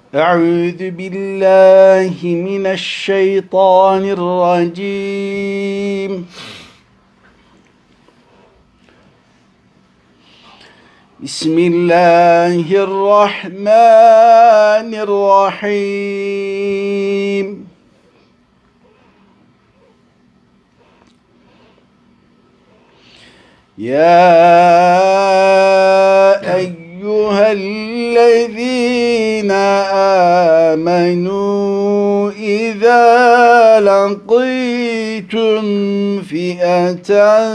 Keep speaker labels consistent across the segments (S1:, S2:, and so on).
S1: أعوذ بالله من الشيطان الرجيم. بسم الله الرحمن الرحيم. يا أيها الذين آمنوا إذا لقيتم فئة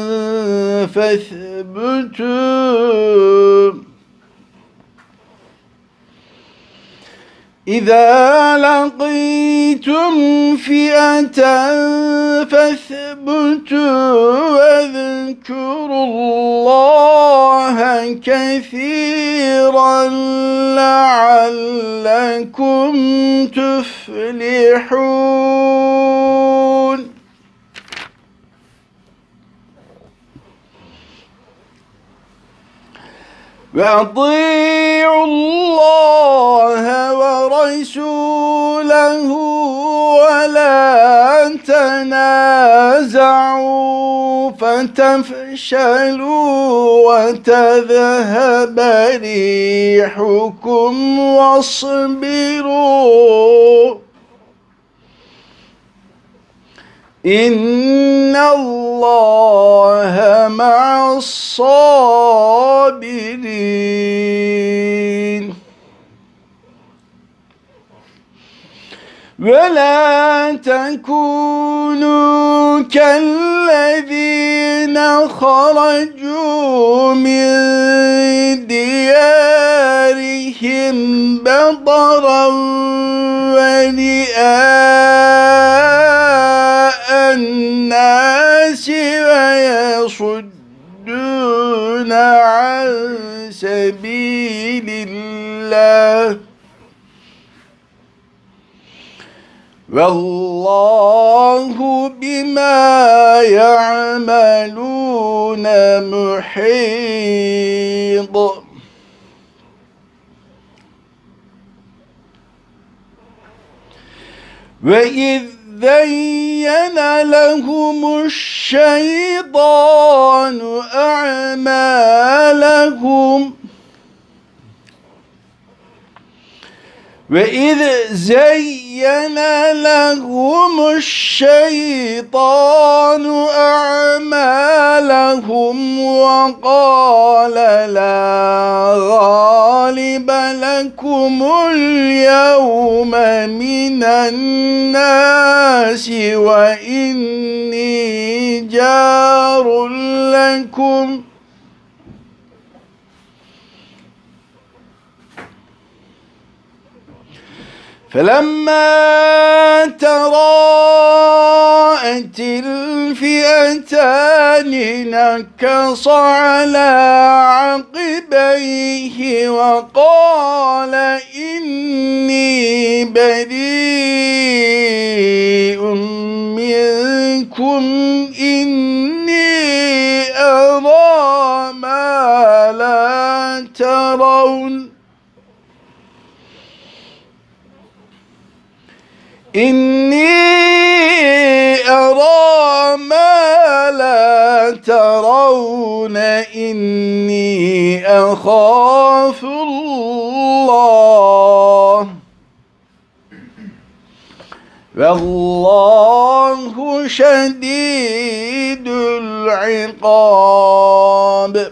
S1: فاثبتوا واذكروا الله كثيرا لعلكم تفلحون. وأطيعوا الله ورسوله ولا تنازعوا فتفشلوا وتذهب ريحكم واصبروا إن الله مع الصابرين. ولا تكونوا كالذين خرجوا من ديارهم بطرا ورئاء الناس ويصدون عن سبيل الله والله بما يعملون محيط. وإذ زين لهم الشيطان أعمالهم وقال لا غالب لكم اليوم من الناس وإني جار لكم فلما تراءت الفئتان نكص على عقبيه وقال إني بريء منكم إني أرى ما لا ترون إني أخاف الله والله شديد العقاب.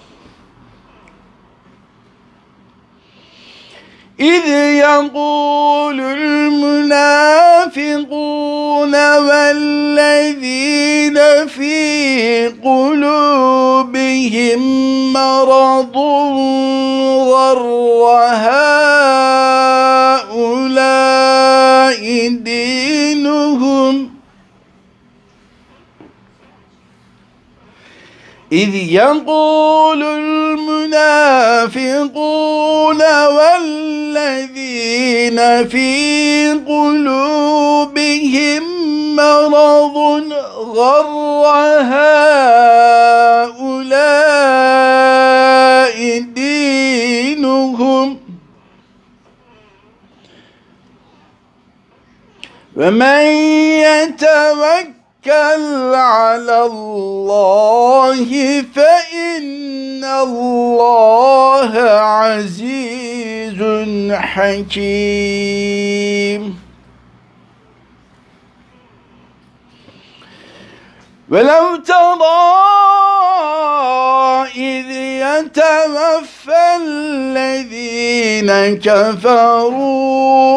S1: إذ يقول المنافقون والذين في قلوبهم مرض غر هؤلاء دينهم إذ يقول المنافقون والذين في قلوبهم مرض غر هؤلاء دينهم وَمَنْ يَتَوَكَّلْ عَلَى اللّٰهِ فَإِنَّ اللّٰهَ عَزِيزٌ حَكِيمٌ. وَلَوْ تَرَى إِذْ يَتَوَفَّى الَّذِينَ كَفَرُوا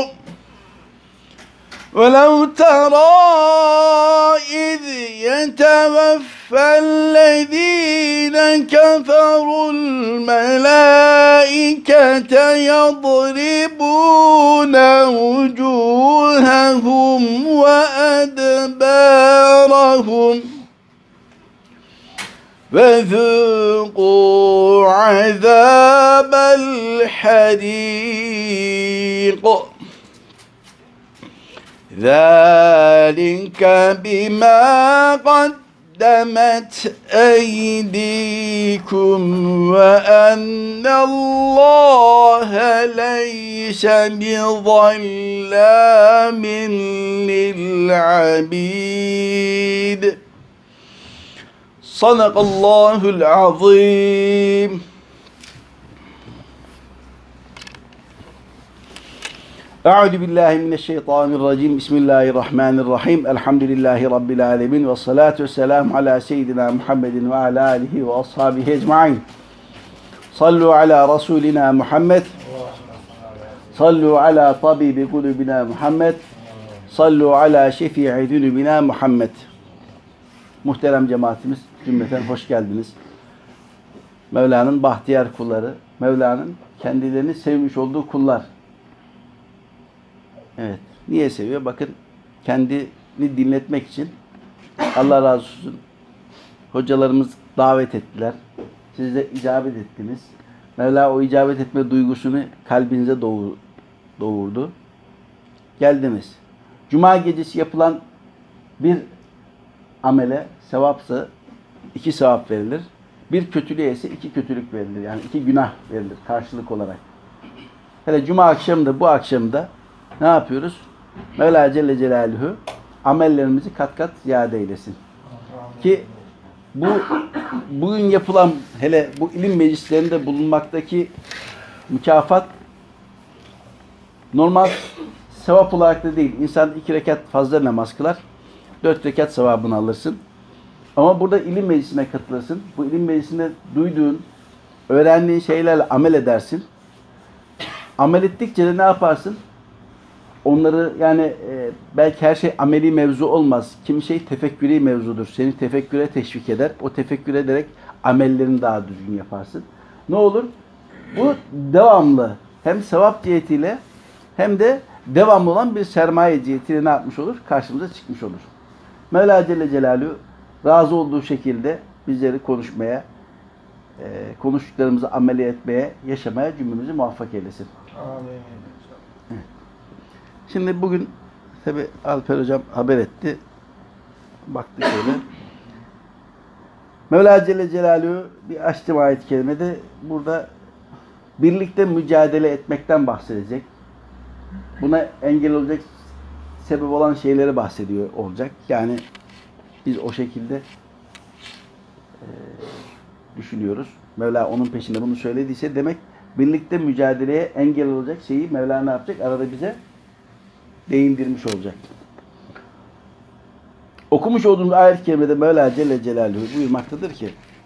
S1: وَلَوْ تَرَى إِذْ يَتَوَفَّى الَّذِينَ كَفَرُوا الْمَلَائِكَةَ يَضْرِبُونَ وُجُوهَهُمْ وَأَدْبَارَهُمْ وَذُوقُوا عَذَابَ الْحَرِيقِ ذَلِكَ بِمَا قَدَّمَتْ أَيْدِيكُمْ وَأَنَّ اللَّهَ لَيْسَ بِظَلَّامٍ لِلْعَبِيدِ. Sadakallahul azim. Euzu billahi mineşşeytanirracim. Bismillahirrahmanirrahim. Elhamdülillahi rabbil alamin ve salatu vesselam ala seyyidina Muhammedin ve ala alihi ve ashabihi ecmaîn. Sallu ala rasulina Muhammed. Sallu ala tabibi kulubina Muhammed. Sallu ala şefii zunubina Muhammed. Muhterem cemaatimiz, cümleten hoş geldiniz. Mevla'nın bahtiyar kulları, Mevla'nın kendilerini sevmiş olduğu kullar. Evet, niye seviyor? Bakın, kendini dinletmek için. Allah razı olsun. Hocalarımız davet ettiler. Siz de icabet ettiniz. Mevla o icabet etme duygusunu kalbinize doğurdu. Geldiniz. Cuma gecesi yapılan bir amele sevapsa 2 sevap verilir. Bir kötülüğe ise 2 kötülük verilir. Yani 2 günah verilir karşılık olarak. Hele cuma akşamında, bu akşamda ne yapıyoruz? Mevla Celle Celaluhu amellerimizi kat kat ziyade eylesin. Ki bugün yapılan, hele bu ilim meclislerinde bulunmaktaki mükafat normal sevap olarak da değil. İnsan 2 rekat fazla namaz kılar. 4 rekat sevabını alırsın. Ama burada ilim meclisine katılırsın. Bu ilim meclisinde duyduğun, öğrendiğin şeylerle amel edersin. Amel ettikçe de ne yaparsın? Onları yani belki her şey ameli mevzu olmaz. Kimi şey tefekkürî mevzudur. Seni tefekküre teşvik eder. O tefekkür ederek amellerini daha düzgün yaparsın. Ne olur? Bu devamlı hem sevap cihetiyle hem de devamlı olan bir sermaye cihetiyle ne yapmış olur? Karşımıza çıkmış olur. Mevla Celle Celaluhu razı olduğu şekilde bizleri konuşmaya, konuştuklarımızı amele etmeye, yaşamaya cümlemizi muvaffak eylesin. Amin. Şimdi bugün tabi Alper Hocam haber etti. Baktık öyle. Mevla Celle Celaluhu bir açtım ayet-i kerimede burada birlikte mücadele etmekten bahsedecek. Buna engel olacak sebep olan şeyleri bahsediyor olacak. Yani biz o şekilde düşünüyoruz. Mevla onun peşinde bunu söylediyse demek birlikte mücadeleye engel olacak şeyi Mevla ne yapacak? Arada bize değindirmiş olacak. Okumuş olduğumuz ayet-i kerimede Mevla Celle Celaluhu buyurmaktadır ki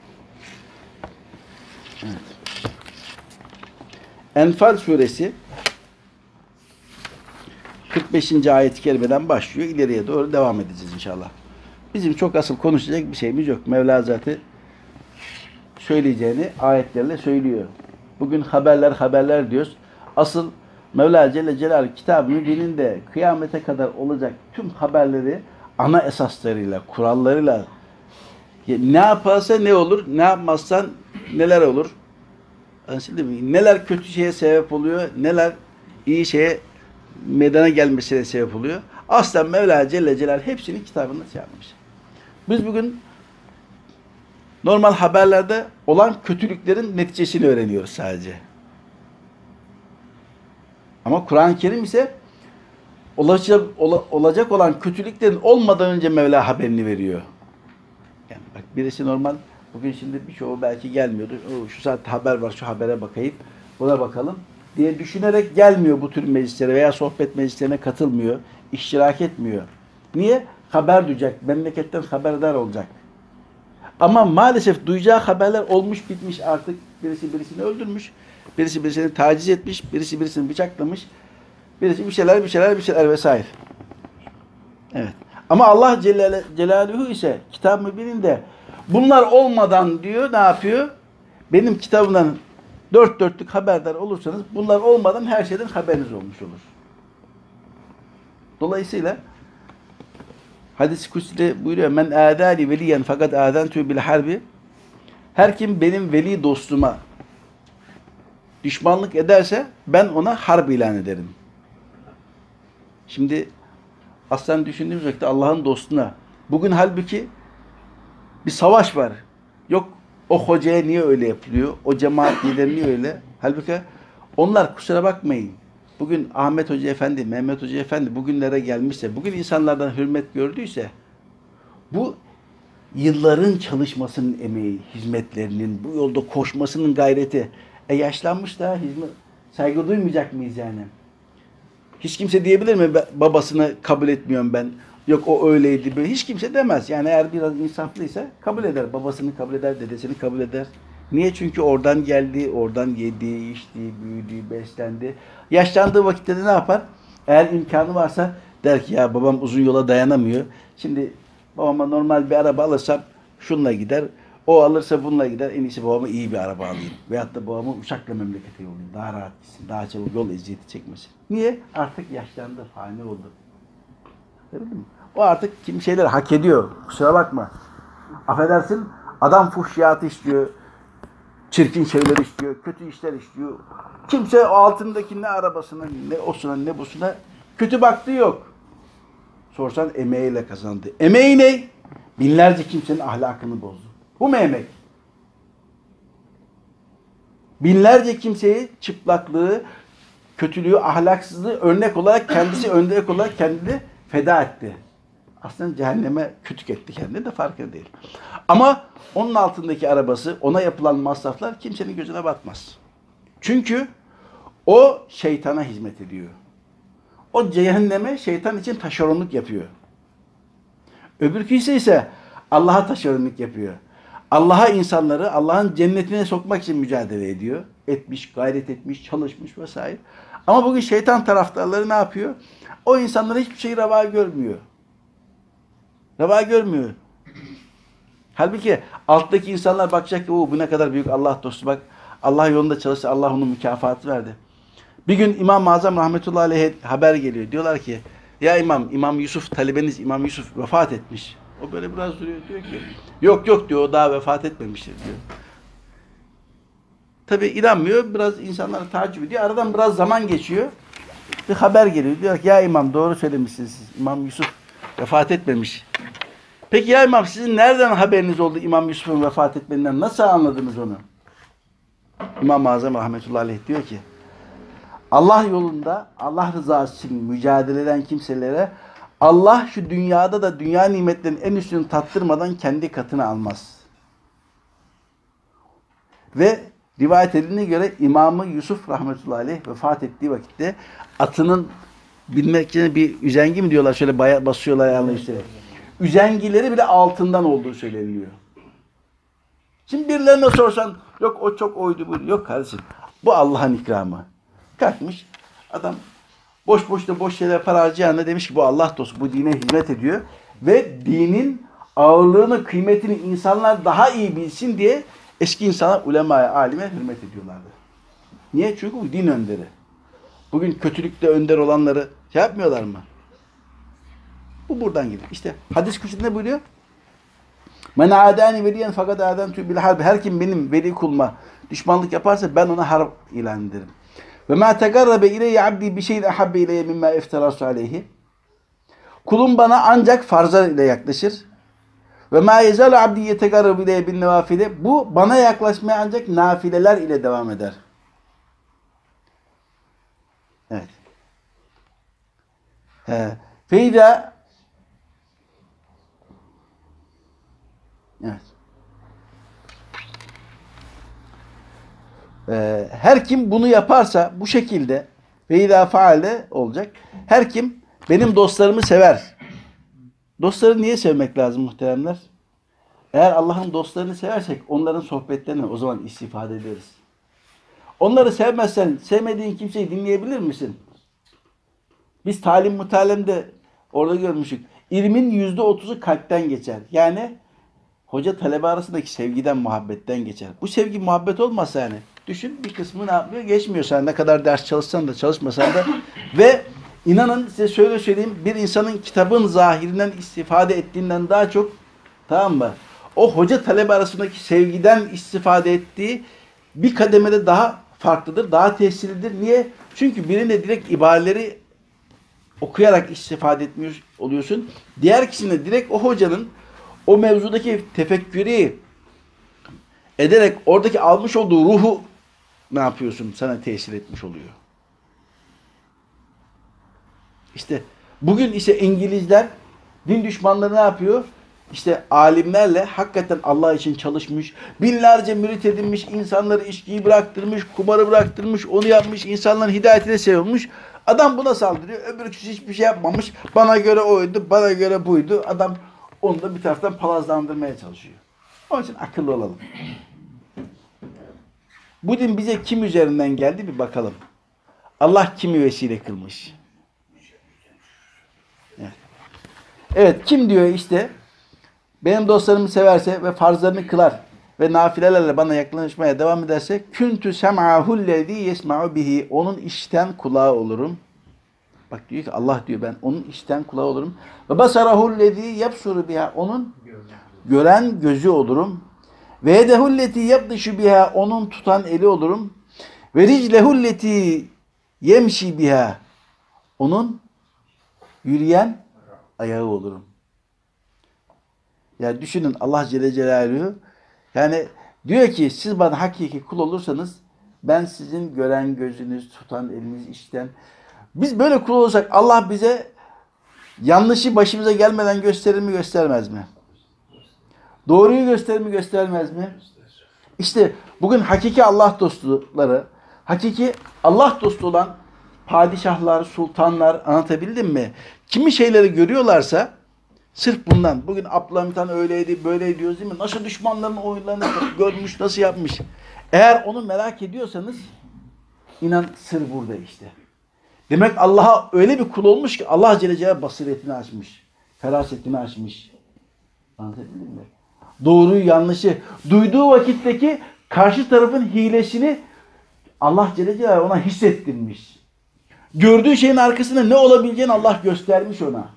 S1: evet. Enfal suresi 45. ayet-i kerimeden başlıyor. İleriye doğru devam edeceğiz inşallah. Bizim çok asıl konuşacak bir şeyimiz yok. Mevla zaten söyleyeceğini ayetlerle söylüyor. Bugün haberler diyoruz. Asıl Mevla Celle Celaluhu Kitab-ı Mübin'inde kıyamete kadar olacak tüm haberleri ana esaslarıyla, kurallarıyla ne yaparsa ne olur, ne yapmazsan neler olur. Neler kötü şeye sebep oluyor, neler iyi şeye meydana gelmesine sebep oluyor. Aslen Mevla Celle Celaluhu hepsini kitabında yapmış. Biz bugün normal haberlerde olan kötülüklerin neticesini öğreniyoruz sadece. Ama Kur'an-ı Kerim ise olacak olan kötülüklerin olmadan önce Mevla haberini veriyor. Yani bak birisi normal, bugün şimdi birçoğu belki gelmiyordu. Şu saatte haber var, şu habere bakayım, buna bakalım diye düşünerek gelmiyor bu tür meclislere veya sohbet meclislerine katılmıyor, iştirak etmiyor. Niye? Haber duyacak, memleketten haberdar olacak. Ama maalesef duyacağı haberler olmuş bitmiş artık. Birisi birisini öldürmüş, birisi birisini taciz etmiş, birisi birisini bıçaklamış, birisi bir şeyler vesaire. Evet. Ama Allah Celaluhu ise Kitab-ı Mübin'inde bunlar olmadan diyor ne yapıyor? Benim kitabımdan dört dörtlük haberdar olursanız bunlar olmadan her şeyden haberiniz olmuş olur. Dolayısıyla hadis-i kutsi'de buyuruyor men âdâli veliyen fakat âdântü bil harbi. Her kim benim veli dostuma düşmanlık ederse ben ona harp ilan ederim. Şimdi aslen düşündüğümüz vakit Allah'ın dostuna bugün halbuki bir savaş var. Yok o hocaya niye öyle yapılıyor? O cemaat lideri niye öyle? Halbuki onlar kusura bakmayın. Bugün Ahmet Hoca Efendi, Mehmet Hoca Efendi bugünlere gelmişse, bugün insanlardan hürmet gördüyse bu yılların çalışmasının emeği, hizmetlerinin, bu yolda koşmasının gayreti. Yaşlanmış da saygı duymayacak mıyız yani? Hiç kimse diyebilir mi babasını kabul etmiyorum ben? Yok o öyleydi böyle. Hiç kimse demez. Yani eğer biraz insaflıysa kabul eder. Babasını kabul eder, dedesini kabul eder. Niye? Çünkü oradan geldi, oradan yedi, içti, büyüdü, beslendi. Yaşlandığı vakitte de ne yapar? Eğer imkanı varsa der ki ya babam uzun yola dayanamıyor. Şimdi babama normal bir araba alırsam şununla gider. O alırsa bununla gider. En iyisi babama iyi bir araba alayım. Veyahut da babamı uçakla memlekete yollayayım. Daha rahat gitsin. Daha çabuk yol eziyeti çekmesin. Niye? Artık yaşlandı. Fani oldu. Değil mi? O artık kim şeyler hak ediyor. Kusura bakma. Affedersin. Adam fuhşiyatı istiyor. Çirkin şeyler istiyor. Kötü işler istiyor. Kimse o altındaki ne arabasına, ne osuna, ne busuna kötü baktığı yok. Sorsan emeğiyle kazandı. Emeği ne? Binlerce kimsenin ahlakını bozdu. Bu mu emek? Binlerce kimseyi çıplaklığı, kötülüğü, ahlaksızlığı örnek olarak kendisi örnek olarak kendini feda etti. Aslında cehenneme kütük etti kendini de farkında değil. Ama onun altındaki arabası, ona yapılan masraflar kimsenin gözüne batmaz. Çünkü o şeytana hizmet ediyor. O cehenneme şeytan için taşeronluk yapıyor. Öbürküsü ise Allah'a taşeronluk yapıyor. Allah'a insanları Allah'ın cennetine sokmak için mücadele ediyor. Etmiş, gayret etmiş, çalışmış vesaire. Ama bugün şeytan taraftarları ne yapıyor? O insanlara hiçbir şey reva görmüyor. Reva görmüyor. Halbuki alttaki insanlar bakacak ki bu ne kadar büyük Allah dostu bak. Allah yolunda çalışsa Allah onun mükafatı verdi. Bir gün İmam-ı Azam rahmetullahi aleyhe haber geliyor. Diyorlar ki ya İmam Yusuf, talebeniz İmam Yusuf vefat etmiş. O böyle biraz duruyor. Diyor ki yok diyor o daha vefat etmemiştir diyor. Tabi inanmıyor. Biraz insanlar takip ediyor. Aradan biraz zaman geçiyor. Bir haber geliyor. Diyor ki ya İmam doğru söylemişsiniz siz. İmam Yusuf vefat etmemiş. Peki ya İmam sizin nereden haberiniz oldu İmam Yusuf'un vefat etmesinden? Nasıl anladınız onu? İmam-ı Azam rahmetullahi aleyh diyor ki Allah yolunda Allah rızası için mücadele eden kimselere Allah şu dünyada da dünya nimetlerinin en üstünü tattırmadan kendi katına almaz. Ve rivayet edildiğine göre İmam-ı Yusuf rahmetullahi aleyh vefat ettiği vakitte atının bilmek için bir üzengi mi diyorlar şöyle basıyorlar yani işte. Üzengileri bile altından olduğu söyleniyor. Şimdi birilerine sorsan yok o çok oydu bu. Yok kardeşim. Bu Allah'ın ikramı. Kalkmış adam boş şeyler para harcayana demiş ki bu Allah dostu bu dine hizmet ediyor ve dinin ağırlığını kıymetini insanlar daha iyi bilsin diye eski insanlar ulemaya alime hürmet ediyorlardı. Niye? Çünkü bu din önderi. Bugün kötülükte önder olanları şey yapmıyorlar mı? Bu buradan geliyor. İşte hadis kürsüsünde buyuruyor. Men adani veliyen fakat adantu bil harbi. Her kim benim veli kuluma düşmanlık yaparsa ben ona harp ilan ederim. Ve ma tegarrabe ileyye abdi bi şeyin ahabbe ileyye mimma iftarasu aleyhi. Kulum bana ancak farzlar ile yaklaşır. Ve ma yezalu abdi yetegarrabe ileyye bin nevafile. Bu bana yaklaşmaya ancak nafileler ile devam eder. Evet. Feyda evet. Her kim bunu yaparsa bu şekilde feyda faale olacak. Her kim benim dostlarımı sever. Dostları niye sevmek lazım muhteremler? Eğer Allah'ın dostlarını seversek onların sohbetlerini o zaman istifade ederiz. Onları sevmezsen sevmediğin kimseyi dinleyebilir misin? Biz talim mutalemde orada görmüştük. İlmin %30'u kalpten geçer. Yani hoca talebe arasındaki sevgiden, muhabbetten geçer. Bu sevgi muhabbet olmasa yani düşün bir kısmı ne yapmıyor? Geçmiyor sen ne kadar ders çalışsan da çalışmasan da ve inanın size şöyle söyleyeyim bir insanın kitabın zahirinden istifade ettiğinden daha çok tamam mı? O hoca talebe arasındaki sevgiden istifade ettiği bir kademede daha farklıdır, daha tesirlidir. Niye? Çünkü birine direkt ibareleri okuyarak istifade etmiyor oluyorsun. Diğer kişisine direkt o hocanın o mevzudaki tefekkürü ederek oradaki almış olduğu ruhu ne yapıyorsun? Sana tesir etmiş oluyor. İşte bugün ise İngilizler din düşmanları ne yapıyor? İşte alimlerle hakikaten Allah için çalışmış, binlerce mürit edinmiş, insanları içkiyi bıraktırmış, kumarı bıraktırmış, onu yapmış, insanların hidayetine seviyormuş. Adam buna saldırıyor, öbür kişi hiçbir şey yapmamış. Bana göre oydu, bana göre buydu. Adam onu da bir taraftan palazlandırmaya çalışıyor. Onun için akıllı olalım. Bu din bize kim üzerinden geldi bir bakalım. Allah kimi vesile kılmış? Evet, kim diyor işte benim dostlarımı severse ve farzlarını kılar ve nafilelerle bana yaklaşmaya devam ederse küntü sem'ahullezî yesma'u bihi onun işten kulağı olurum. Bak diyor ki Allah diyor ben onun işten kulağı olurum. Ve basarahullezî yebsuru biha onun gören gözü olurum. Ve yedehulleti yabdışu biha onun tutan eli olurum. Ve riclehulleti yemşi biha onun yürüyen ayağı olurum. Yani düşünün Allah Celle Celaluhu yani diyor ki siz bana hakiki kul olursanız ben sizin gören gözünüz, tutan eliniz işten. Biz böyle kul olursak Allah bize yanlışı başımıza gelmeden gösterir mi göstermez mi? Doğruyu gösterir mi göstermez mi? İşte bugün hakiki Allah dostları, hakiki Allah dostu olan padişahlar, sultanlar anlatabildim mi? Kimi şeyleri görüyorlarsa sırf bundan. Bugün Abdülhamit öyleydi, böyleydi diyoruz değil mi? Nasıl düşmanların oyunlarını görmüş, nasıl yapmış? Eğer onu merak ediyorsanız inan sır burada işte. Demek Allah'a öyle bir kul olmuş ki Allah Celle Celaluhu basiretini açmış. Ferasetini açmış. Anlatabildim mi? Doğruyu, yanlışı duyduğu vakitteki karşı tarafın hilesini Allah Celle Celaluhu ona hissettirmiş. Gördüğü şeyin arkasında ne olabileceğini Allah göstermiş ona.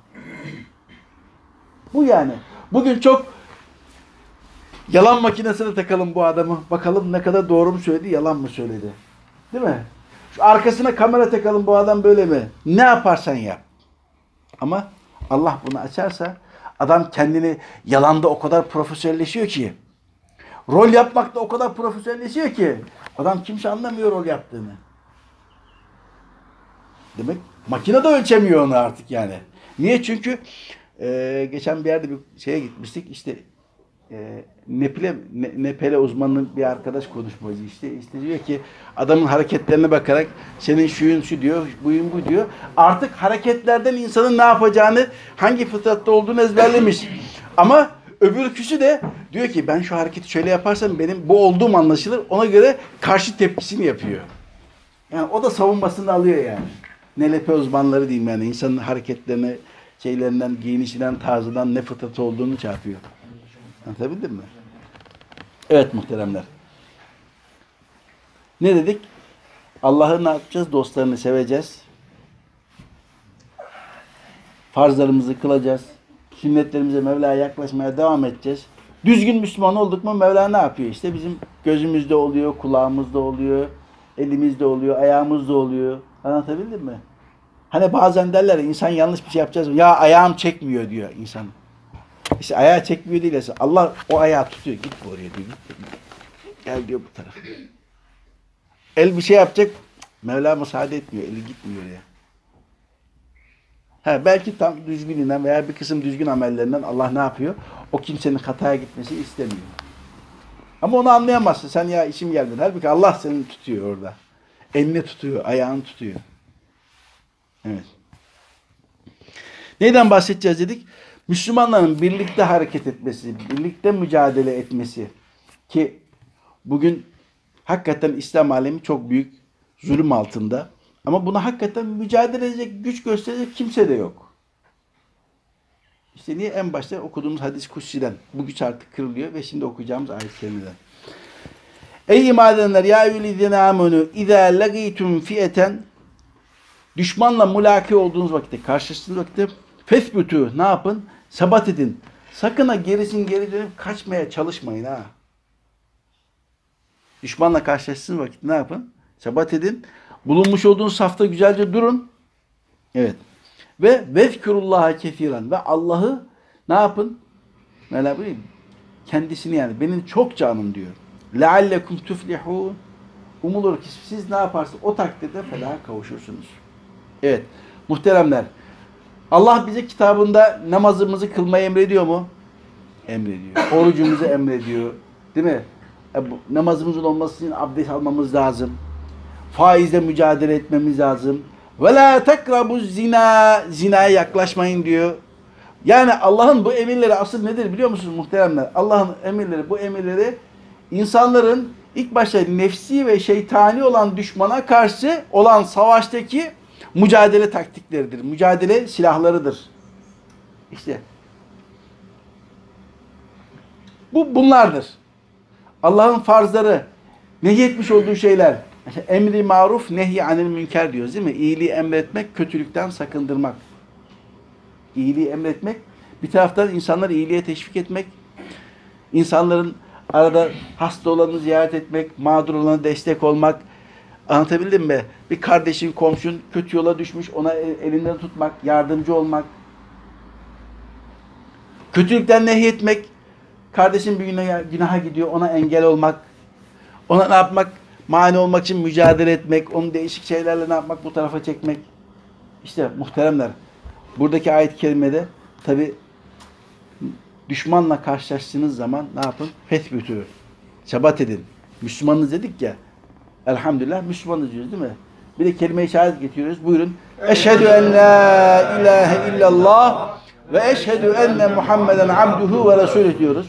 S1: Bu yani. Bugün çok yalan makinesine takalım bu adamı. Bakalım ne kadar doğru mu söyledi, yalan mı söyledi. Değil mi? Şu arkasına kamera takalım bu adam böyle mi? Ne yaparsan yap. Ama Allah bunu açarsa adam kendini yalanda o kadar profesyonelleşiyor ki rol yapmakta o kadar profesyonelleşiyor ki adam kimse anlamıyor rol yaptığını. Demek makine de ölçemiyor onu artık yani. Niye? Çünkü geçen bir yerde bir şeye gitmiştik. İşte Nepele uzmanının bir arkadaş konuşmacı işte diyor ki adamın hareketlerine bakarak senin şuyun şu diyor, buyun bu diyor. Artık hareketlerden insanın ne yapacağını, hangi fıtratta olduğunu ezberlemiş. Ama öbürküsü de diyor ki ben şu hareketi şöyle yaparsam benim bu olduğum anlaşılır. Ona göre karşı tepkisini yapıyor. Yani o da savunmasını alıyor yani. NLP uzmanları diyeyim yani insanın hareketlerine, şeylerinden, giyinişinden, tarzından ne fıtratı olduğunu çarpıyor. Anlatabildim mi? Evet muhteremler. Ne dedik? Allah'ı ne yapacağız? Dostlarını seveceğiz. Farzlarımızı kılacağız. Sünnetlerimize Mevla'ya yaklaşmaya devam edeceğiz. Düzgün Müslüman olduk mu Mevla ne yapıyor? İşte bizim gözümüzde oluyor, kulağımızda oluyor, elimizde oluyor, ayağımızda oluyor. Anlatabildim mi? Hani bazen derler insan yanlış bir şey yapacağız. Ya ayağım çekmiyor diyor insan. İşte ayağı çekmiyor değil. Allah o ayağı tutuyor. Git oraya diyor. Git. Gel diyor bu tarafa. El bir şey yapacak. Mevla müsaade etmiyor. Eli gitmiyor ya. Belki tam düzgününden veya bir kısım düzgün amellerinden Allah ne yapıyor? O kimsenin hataya gitmesini istemiyor. Ama onu anlayamazsın. Sen ya işim geldi. Halbuki Allah seni tutuyor orada. Elini tutuyor, ayağını tutuyor. Evet. Neyden bahsedeceğiz dedik? Müslümanların birlikte hareket etmesi, birlikte mücadele etmesi ki bugün hakikaten İslam alemi çok büyük zulüm altında. Ama buna hakikaten mücadele edecek, güç gösterecek kimse de yok. İşte niye? En başta okuduğumuz hadis-i kutsi'den. Bu güç artık kırılıyor ve şimdi okuyacağımız ayet-i kerimeden. Ey iman edenler ya eyyühellezine amenu izâ legîtum fiyeten düşmanla mülaki olduğunuz vakitte, karşılaştığınız vakitte fesbütü ne yapın? Sabat edin. Sakın ha geri dönüp kaçmaya çalışmayın ha. Düşmanla karşılaştığınız vakitte ne yapın? Sabat edin. Bulunmuş olduğunuz safta güzelce durun. Evet. Ve vezkurullaha kesiren ve Allah'ı ne yapın? Mevla buyuruyor. Kendisini yani benim çok canım diyor. Leallekum tuflihun. Umulur ki siz ne yaparsınız? O takdirde felaha kavuşursunuz. Evet. Muhteremler. Allah bize kitabında namazımızı kılmayı emrediyor mu? Emrediyor. Orucumuzu emrediyor. Değil mi? Namazımızın olması için abdest almamız lazım. Faizle mücadele etmemiz lazım. Ve la tekrabu zina. Zinaya yaklaşmayın diyor. Yani Allah'ın bu emirleri asıl nedir biliyor musunuz muhteremler? Allah'ın emirleri, bu emirleri insanların ilk başta nefsi ve şeytani olan düşmana karşı olan savaştaki mücadele taktikleridir. Mücadele silahlarıdır. İşte bunlardır. Allah'ın farzları, nehyetmiş olduğu şeyler. İşte emri maruf, nehy anil münker diyoruz değil mi? İyiliği emretmek, kötülükten sakındırmak. İyiliği emretmek, bir taraftan insanları iyiliğe teşvik etmek, insanların arada hasta olanı ziyaret etmek, mağdur olana destek olmak. Anlatabildim mi? Bir kardeşin, komşun kötü yola düşmüş, ona elinden tutmak, yardımcı olmak. Kötülükten nehyetmek, kardeşin bir günaha gidiyor, ona engel olmak. Ona ne yapmak? Mani olmak için mücadele etmek, onu değişik şeylerle ne yapmak? Bu tarafa çekmek. İşte muhteremler, buradaki ayet-i kerimede tabi düşmanla karşılaştığınız zaman ne yapın? Fethbütü. Sebat edin. Müslümanız dedik ya. Elhamdülillah Müslümanız diyoruz değil mi? Bir de kelime-i şehadet getiriyoruz. Buyurun. Eşhedü en la ilahe illallah ve eşhedü enne Muhammeden abduhu ve resulü diyoruz.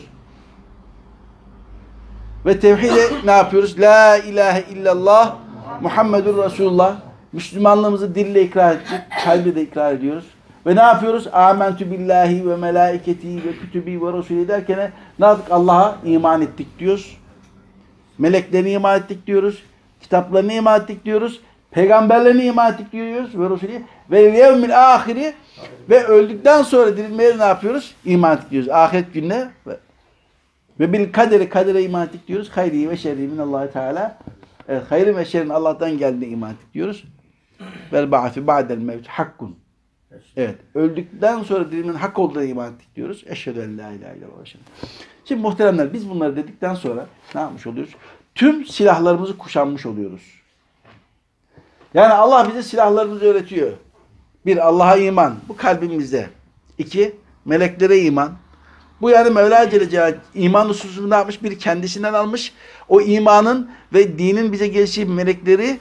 S1: Ve tevhide ne yapıyoruz? La ilahe illallah Muhammedur Resulullah. Müslümanlığımızı dille ikrar ettik. Kalbi de ikrar ediyoruz. Ve ne yapıyoruz? Âmentü billahi ve melâiketi ve kütübî ve resulî derken ne yaptık? Allah'a iman ettik diyoruz. Meleklerine iman ettik diyoruz. Kitaplarına iman ettik diyoruz. Peygamberlerine iman ettik diyoruz. Ve Resulü. Ve yevmil ahiri ve öldükten sonra dirilmeye ne yapıyoruz? İman ettik diyoruz. Ahiret gününe ve bil kadere iman ettik diyoruz. Hayri ve şerri minallahi teala. Evet, hayrın ve şerrin Allah'tan geldiğine iman ettik diyoruz. Vel ba'fi ba'del mevt hakkun. Evet. Öldükten sonra dirilmenin hak olduğuna iman ettik diyoruz. Eşhedü en la ilahe illallah. Şimdi muhteremler biz bunları dedikten sonra ne yapmış oluyoruz? Tüm silahlarımızı kuşanmış oluyoruz. Yani Allah bize silahlarımızı öğretiyor. Bir, Allah'a iman. Bu kalbimizde. İki, meleklere iman. Bu yani Mevla Celle Celaluhu iman hususunu ne yapmış? Bir, kendisinden almış. O imanın ve dinin bize gelişi melekleri,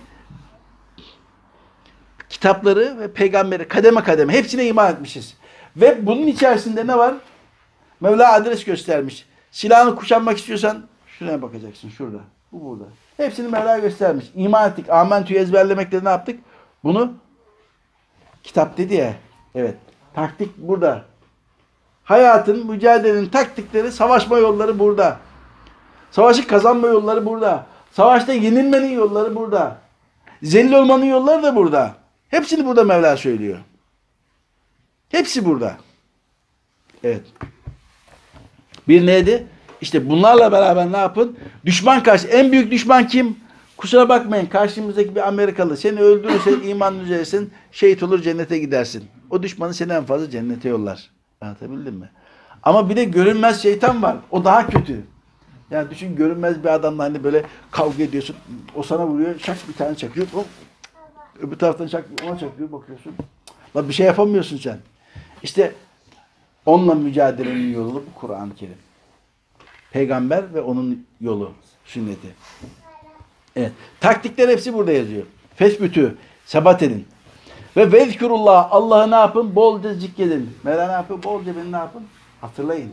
S1: kitapları ve peygamberi kademe kademe hepsine iman etmişiz. Ve bunun içerisinde ne var? Mevla adres göstermiş. Silahını kuşanmak istiyorsan şuraya bakacaksın. Şurada. Bu burada. Hepsini Mevla göstermiş. İman ettik. Amentü'yü ezberlemekle ne yaptık? Bunu kitap dedi ya. Evet. Taktik burada. Hayatın, mücadelenin taktikleri, savaşma yolları burada. Savaşı kazanma yolları burada. Savaşta yenilmenin yolları burada. Zelil olmanın yolları da burada. Hepsini burada Mevla söylüyor. Hepsi burada. Evet. Bir neydi? İşte bunlarla beraber ne yapın? Düşman karşı. En büyük düşman kim? Kusura bakmayın. Karşımızdaki bir Amerikalı. Seni öldürürse iman üzerisin. Şehit olur cennete gidersin. O düşmanı seni en fazla cennete yollar. Anlatabildim mi? Ama bir de görünmez şeytan var. O daha kötü. Yani düşün görünmez bir adamla hani böyle kavga ediyorsun. O sana vuruyor. Şak bir tane çakıyor. Öbür taraftan çakıyor. Ona çakıyor. Bakıyorsun. La bir şey yapamıyorsun sen. İşte onunla mücadelenin yolu bu Kur'an-ı Kerim. Peygamber ve onun yolu, sünneti. Evet. Taktikler hepsi burada yazıyor. Fesbütü, sebat edin. Ve vezkurullah, Allah'ı ne yapın? Bolca zikredin. Mevla ne yapıyor? Bolca beni ne yapın? Hatırlayın.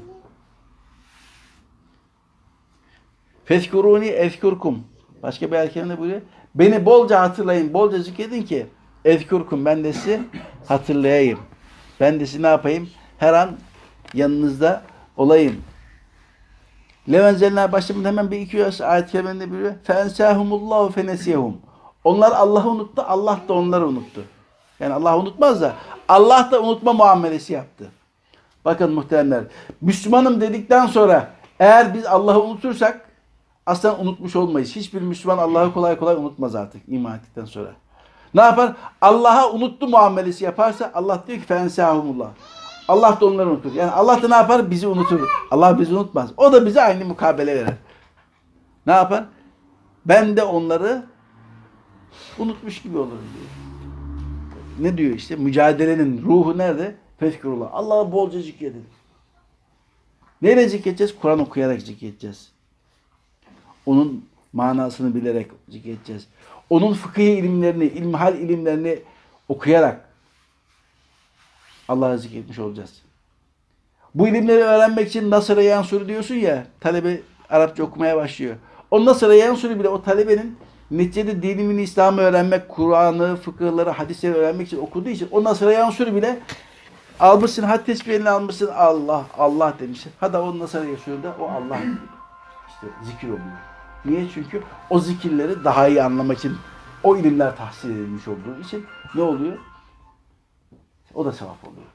S1: Fezkuruni ezkurkum. Başka bir erkeğinde buyuruyor. Beni bolca hatırlayın, bolca zikredin ki ezkurkum, ben de sizi hatırlayayım. Ben de sizi ne yapayım? Her an yanınızda olayım. Levenzelina başlamında hemen bir iki ayet-i kerimende buyuruyor. Fensahumullahu fenesiyehum. Onlar Allah'ı unuttu, Allah da onları unuttu. Yani Allah unutmaz da Allah da unutma muamelesi yaptı. Bakın muhteremler, Müslümanım dedikten sonra eğer biz Allah'ı unutursak aslında unutmuş olmayız. Hiçbir Müslüman Allah'ı kolay kolay unutmaz artık iman ettikten sonra. Ne yapar? Allah'a unuttu muamelesi yaparsa Allah diyor ki fensahumullah. Allah da onları unutur. Yani Allah da ne yapar? Bizi unutur. Allah bizi unutmaz. O da bize aynı mukabele verer. Ne yapar? Ben de onları unutmuş gibi olurum diyor. Ne diyor işte? Mücadelenin ruhu nerede? Fezkurullah. Allah'ı bolca zikredin. Neyle zikredeceğiz? Kur'an okuyarak zikredeceğiz. Onun manasını bilerek zikredeceğiz. Onun fıkıh ilimlerini, ilmihal ilimlerini okuyarak Allah'ı zikretmiş olacağız. Bu ilimleri öğrenmek için Nasır-ı Yansur diyorsun ya, talebe Arapça okumaya başlıyor. O Nasır-ı Yansur'u bile o talebenin neticede dinini, İslam'ı öğrenmek, Kur'an'ı, fıkıhları, hadisleri öğrenmek için okuduğu için o Nasır-ı Yansur'u bile almışsın, had tesbihini almışsın, Allah, Allah demişsin. Hadi o Nasır-ı Yansur'da o Allah işte zikir oluyor. Niye? Çünkü o zikirleri daha iyi anlamak için o ilimler tahsil edilmiş olduğu için ne oluyor? O da sevap oluyor.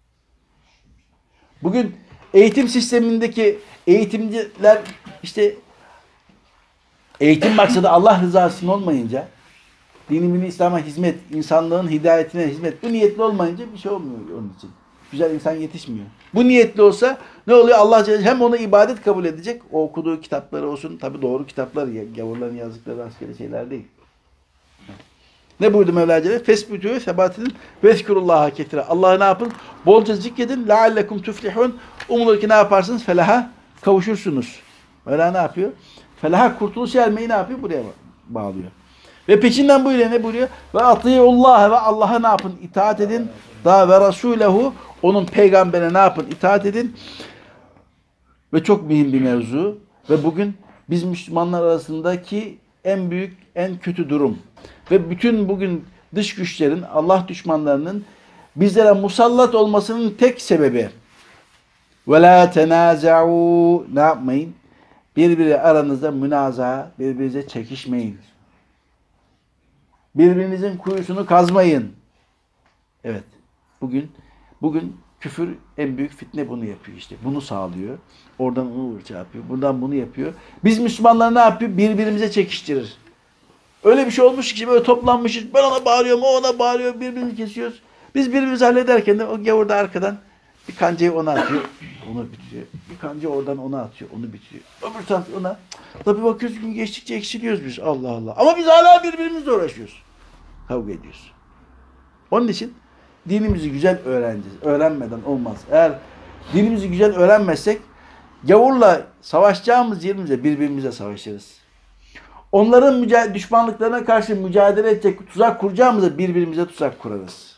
S1: Bugün eğitim sistemindeki eğitimciler işte eğitim maksadı Allah rızasının olmayınca, dinimini İslam'a hizmet, insanlığın hidayetine hizmet, bu niyetli olmayınca bir şey olmuyor onun için. Güzel insan yetişmiyor. Bu niyetli olsa ne oluyor? Allah hem onu ibadet kabul edecek, o okuduğu kitapları olsun, tabi doğru kitaplar, gavurların yazdıkları rastgele şeyler değil. Ne buyurdu Mevla Celle? Fesbütü sebat edin. Vezkurullaha ketire. Allah'ı ne yapın? Bolca zikredin. Leallekum tuflihun. Umulur ki ne yaparsınız? Felaha kavuşursunuz. Mevla ne yapıyor? Felaha kurtuluş ermeyi ne yapıyor? Buraya bağlıyor. Ve peşinden buyuruyor. Ne buyuruyor? Ve atiyullaha ve Allah'a ne yapın? İtaat edin. Daha ve rasulehu. Onun peygamberine ne yapın? İtaat edin. Ve çok mühim bir mevzu. Ve bugün biz Müslümanlar arasındaki en büyük, en kötü durum. Ve bütün bugün dış güçlerin, Allah düşmanlarının bizlere musallat olmasının tek sebebi وَلَا تَنَازَعُوا ne yapmayın? Birbiri aranızda münaza, birbirinize çekişmeyin. Birbirinizin kuyusunu kazmayın. Evet. Bugün küfür en büyük fitne bunu yapıyor işte. Bunu sağlıyor. Oradan onu yapıyor. Buradan bunu yapıyor. Biz Müslümanlar ne yapıyor? Birbirimize çekiştirir. Öyle bir şey olmuş ki böyle toplanmışız. Ben ona bağırıyorum, o ona bağırıyor. Birbirimizi kesiyoruz. Biz birbirimizi hallederken de o gavur da arkadan bir kancayı ona atıyor. Onu bitiriyor. Bir kanca oradan ona atıyor. Onu bitiriyor. Öbür taraf ona. Tabii bakıyoruz gün geçtikçe eksiliyoruz biz. Allah Allah. Ama biz hala birbirimizle uğraşıyoruz. Kavga ediyoruz. Onun için dinimizi güzel öğreneceğiz. Öğrenmeden olmaz. Eğer dinimizi güzel öğrenmezsek gavurla savaşacağımız yerimize birbirimize savaşırız. Onların düşmanlıklarına karşı mücadele edecek, tuzak kuracağımızda birbirimize tuzak kurarız.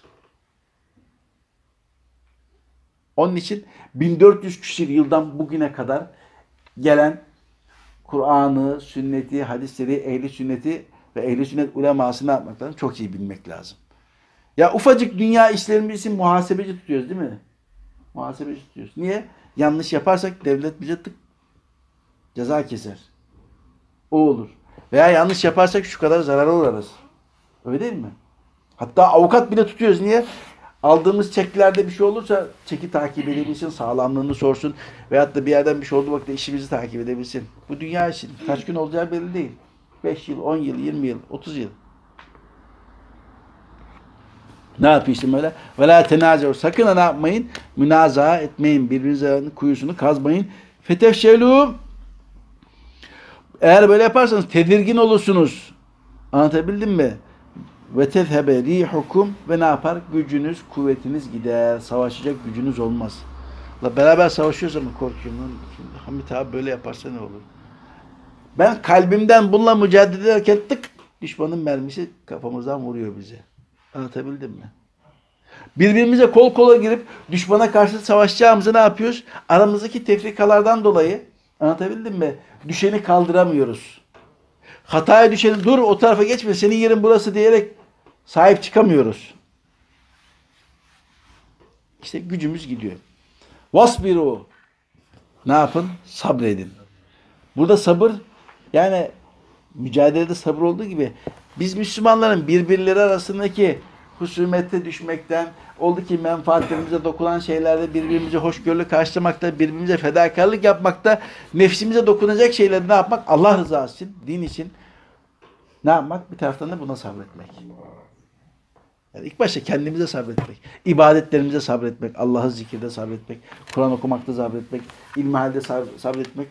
S1: Onun için 1400 küsur yıldan bugüne kadar gelen Kur'an'ı, sünneti, hadisleri, ehli sünneti ve ehli sünnet ulemasını yapmak lazım. Çok iyi bilmek lazım. Ya ufacık dünya işlerimiz için muhasebeci tutuyoruz değil mi? Muhasebeci tutuyoruz. Niye? Yanlış yaparsak devlet bize ceza keser. O olur. Veya yanlış yaparsak şu kadar zarara uğrarız. Öyle değil mi? Hatta avukat bile tutuyoruz. Niye? Aldığımız çeklerde bir şey olursa çeki takip edebilsin, sağlamlığını sorsun. Veyahut da bir yerden bir şey olduğu vakitte işimizi takip edebilsin. Bu dünya için kaç gün olacağı belli değil. 5 yıl, 10 yıl, 20 yıl, 30 yıl. Ne yapıyor işte böyle? وَلَا تَنَازَعُوا sakın ne yapmayın? Münaza etmeyin. Birbirinizin kuyusunu kazmayın. فَتَفْشَلُوا eğer böyle yaparsanız tedirgin olursunuz. Anlatabildim mi? Ve tezhebe rihukum ve ne yapar? Gücünüz, kuvvetiniz gider. Savaşacak gücünüz olmaz. La beraber savaşıyoruz ama korkuyorum. Lan, Hamit abi böyle yaparsa ne olur? Ben kalbimden bununla mücadele ederken tık düşmanın mermisi kafamızdan vuruyor bize. Anlatabildim mi? Birbirimize kol kola girip düşmana karşı savaşacağımızı ne yapıyoruz? Aramızdaki tefrikalardan dolayı anlatabildim mi? Düşeni kaldıramıyoruz. Hataya düşeni dur o tarafa geçme senin yerin burası diyerek sahip çıkamıyoruz. İşte gücümüz gidiyor. Vasbiru. Ne yapın? Sabredin. Burada sabır yani mücadelede sabır olduğu gibi biz Müslümanların birbirleri arasındaki husumette düşmekten oldu ki menfaatlerimize dokunan şeylerde birbirimize hoşgörülü karşılamakta, birbirimize fedakarlık yapmakta, nefsimize dokunacak şeyleri ne yapmak? Allah rızası için, din için ne yapmak? Bir taraftan da buna sabretmek. Yani ilk başta kendimize sabretmek, ibadetlerimize sabretmek, Allah'ı zikirde sabretmek, Kur'an okumakta sabretmek, ilmihalde sabretmek.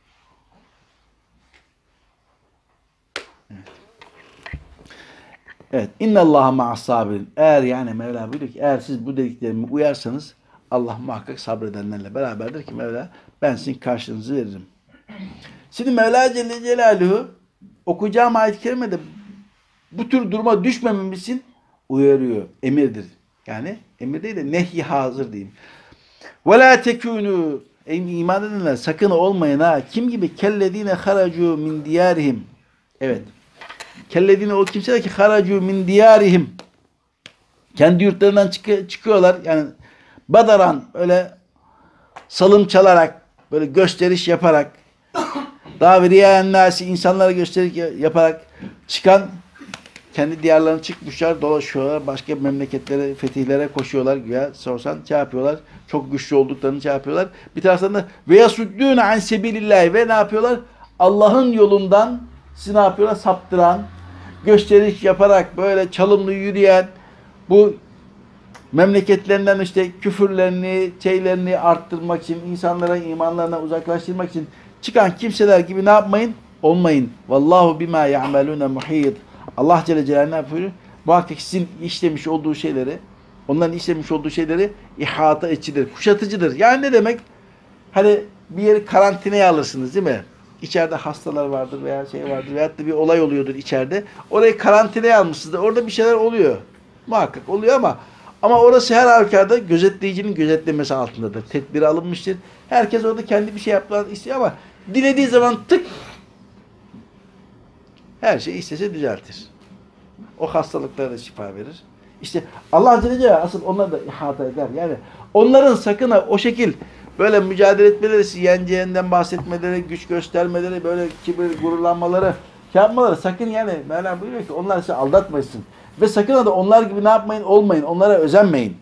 S1: Evet. İnnallâhe ma'as sabirin. Eğer yani Mevla buyuruyor ki eğer siz bu dediklerime uyarsanız Allah muhakkak sabredenlerle beraberdir ki Mevla ben sizin karşılığınızı veririm. Şimdi Mevla Celle Celaluhu okuyacağım ayet-i kerimede bu tür duruma düşmememiz için uyarıyor. Emirdir. Yani emir değil de nehy-i hazır diyeyim. وَلَا تَكُونُوا Ey iman edenler sakın olmayın ha. Kim gibi? Kellezine haracu min diyarihim. Evet. Kellezine o kimseler ki haracu min diyarihim. Kendi yurtlarından çıkıyorlar. Yani badaran öyle salım çalarak böyle gösteriş yaparak daviriyen nasi insanlara gösteriş yaparak çıkan kendi diyarlarına çıkmışlar, dolaşıyorlar. Başka memleketlere, fetihlere koşuyorlar. Güya sorsan şey yapıyorlar. Çok güçlü olduklarını şey yapıyorlar. Bir taraftan da ve yasuddûne an sebilillahi ve ne yapıyorlar? Allah'ın yolundan sizi ne yapıyorlar? Saptıran, gösteriş yaparak böyle çalımlı yürüyen bu memleketlerinden işte küfürlerini, şeylerini arttırmak için, insanlara imanlarına uzaklaştırmak için çıkan kimseler gibi ne yapmayın? Olmayın. Vallahu bima ya'maluna muhit. Allah Celle Celaluhu ne yapıyor? Muhakkak sizin işlemiş olduğu şeyleri, onların işlemiş olduğu şeyleri ihata edicidir, kuşatıcıdır. Yani ne demek? Hani bir yeri karantinaya alırsınız değil mi? İçeride hastalar vardır veya şey vardır veyahut da bir olay oluyordur içeride. Orayı karantinaya almışsınızdır. Orada bir şeyler oluyor. Muhakkak oluyor ama orası her halükarda gözetleyicinin gözetlemesi altındadır. Tedbiri alınmıştır. Herkes orada kendi bir şey yapmak istiyor ama dilediği zaman tık her şeyi istese düzeltir. O hastalıklara da şifa verir. İşte Allah Celle Celaluhu asıl onları da ihata eder. Yani onların sakın o şekil böyle mücadele etmeleri, yeneceğinden bahsetmeleri, güç göstermeleri, böyle kibir, gururlanmaları, yapmaları sakın yani Mevla buyuruyor ki onlar sizi aldatmasın. Ve sakın da onlar gibi ne yapmayın? Olmayın. Onlara özenmeyin.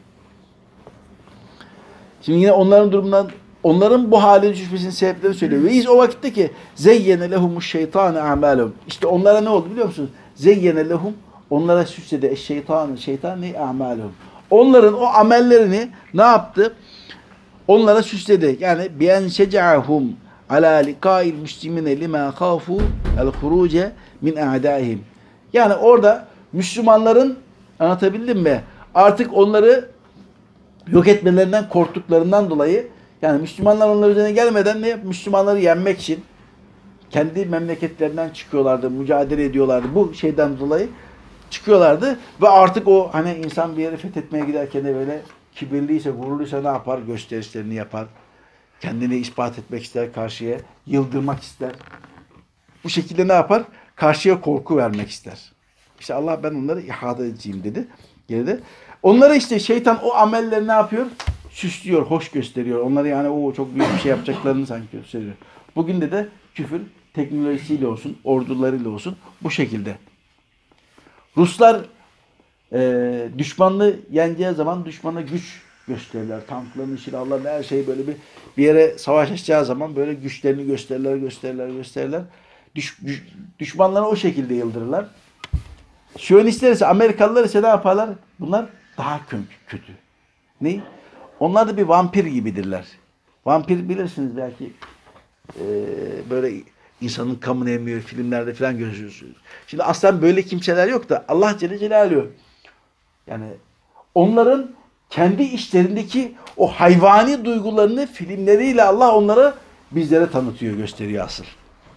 S1: Şimdi yine onların durumundan onların bu hale düşmesinin sebeplerini söylüyor. Ve iz o vakitte ki zeyyene lehumuş şeytanu a'malum. İşte onlara ne oldu biliyor musunuz? Zeyyene lehum onlara süsledi şeytan ne a'malum. Onların o amellerini ne yaptı? Onlara süsledi. Yani bien şeca'hum ala liqa'il muslimine lima khafu el huruce min a'daihim. Yani orada Müslümanların anlatabildim mi? Artık onları yok etmelerinden korktuklarından dolayı yani Müslümanlar onlar üzerine gelmeden ne Müslümanları yenmek için kendi memleketlerinden çıkıyorlardı, mücadele ediyorlardı. Bu şeyden dolayı çıkıyorlardı ve artık o hani insan bir yere fethetmeye giderken de böyle kibirliyse, gururluysa ne yapar? Gösterişlerini yapar. Kendini ispat etmek ister karşıya, yıldırmak ister. Bu şekilde ne yapar? Karşıya korku vermek ister. İşte Allah ben onları ihata edeceğim dedi. Geride. Onlara işte şeytan o amelleri ne yapıyor? Süslüyor, hoş gösteriyor. Onları yani o çok büyük bir şey yapacaklarını sanki gösteriyor. Bugün de küfür teknolojisiyle olsun, ordularıyla olsun bu şekilde. Ruslar düşmanını yeneceği zaman düşmana güç gösterirler. Tankların, silahların her şeyi böyle bir yere savaş açacağı zaman böyle güçlerini gösterirler. Düşmanları o şekilde yıldırırlar. Siyonistler ise, Amerikalılar ise ne yaparlar? Bunlar daha kötü. Ne? Onlar da bir vampir gibidirler. Vampir bilirsiniz belki böyle İnsanın kanını emiyor, filmlerde falan görüyorsunuz. Şimdi aslen böyle kimseler yok da Allah Celle Celaluhu yani onların kendi içlerindeki o hayvani duygularını filmleriyle Allah onlara bizlere tanıtıyor, gösteriyor asıl.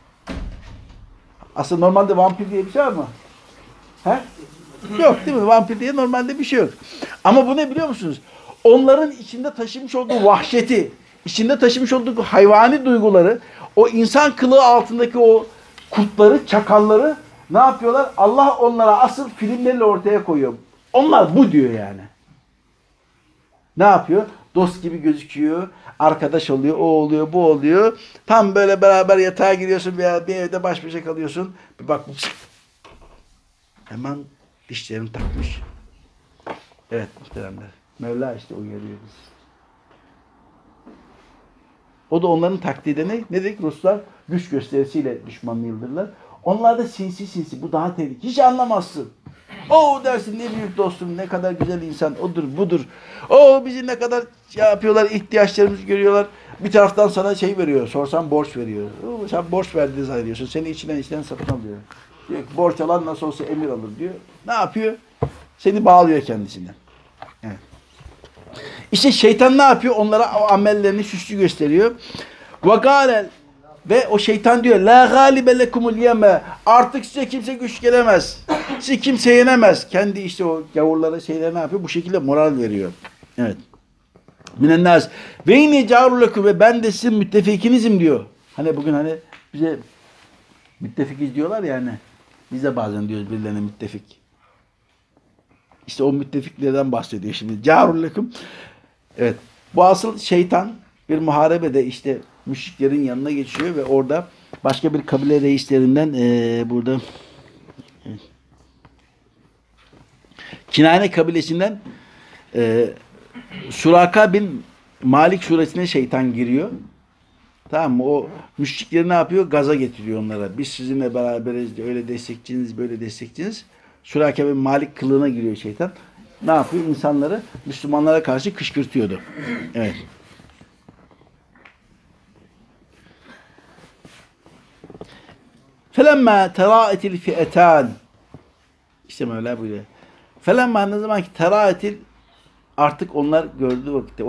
S1: Asıl normalde vampir diye bir şey var mı? He? Yok değil mi? Vampir diye normalde bir şey yok. Ama bu ne biliyor musunuz? Onların içinde taşımış olduğu vahşeti, içinde taşımış olduğu hayvani duyguları, o insan kılığı altındaki o kurtları, çakalları ne yapıyorlar? Allah onlara asıl filmlerle ortaya koyuyor. Onlar bu diyor yani. Ne yapıyor? Dost gibi gözüküyor, arkadaş oluyor, o oluyor, bu oluyor. Tam böyle beraber yatağa giriyorsun veya bir evde baş başa kalıyorsun. Bir bak hemen dişlerini takmış. Evet muhteremler. Mevla işte uyarıyor bizi. O da onların taktiği ne? Ne dedik? Ruslar güç gösterisiyle düşmanını yıldırırlar. Onlar da sinsi sinsi. Bu daha tehlikeli. Hiç anlamazsın. O dersin ne büyük dostum, ne kadar güzel insan, odur budur. O bizi ne kadar şey yapıyorlar, ihtiyaçlarımızı görüyorlar. Bir taraftan sana şey veriyor, sorsan borç veriyor. Sen borç verdiğini zannediyorsun. Seni içinden satın alıyor. Diyor ki, borç alan nasıl olsa emir alır diyor. Ne yapıyor? Seni bağlıyor kendisine. Evet. İşte şeytan ne yapıyor? Onlara o amellerini süslü gösteriyor. وَقَالَ Ve o şeytan diyor la galibe lekumul yeme. Artık size kimse güç gelemez. Sizi kimse yenemez. Kendi işte o gavurlara şeyler ne yapıyor? Bu şekilde moral veriyor. Evet. Minennâs. Ve inni cârulekum ve ben de sizin müttefikinizim diyor. Hani bugün hani bize müttefikiz diyorlar ya hani. Biz de bazen diyoruz birilerine müttefik. İşte o müttefiklerden bahsediyor şimdi. Cârulekum. Evet. Bu asıl şeytan bir muharebede işte müşriklerin yanına geçiyor ve orada başka bir kabile reislerinden burada Kinane kabilesinden Suraka bin Malik suresine şeytan giriyor. Tamam mı? O müşrikleri ne yapıyor? Gaza getiriyor onlara. Biz sizinle beraberiz. Öyle destekçiniz, böyle destekçiniz. Suraka bin Malik kılığına giriyor şeytan. Ne yapıyor? İnsanları Müslümanlara karşı kışkırtıyordu. Evet. Felemma terâetil fi'etân. İşte Mevla buyuruyor. Felemma ne zaman ki terâetil artık onlar gördüğü vakitte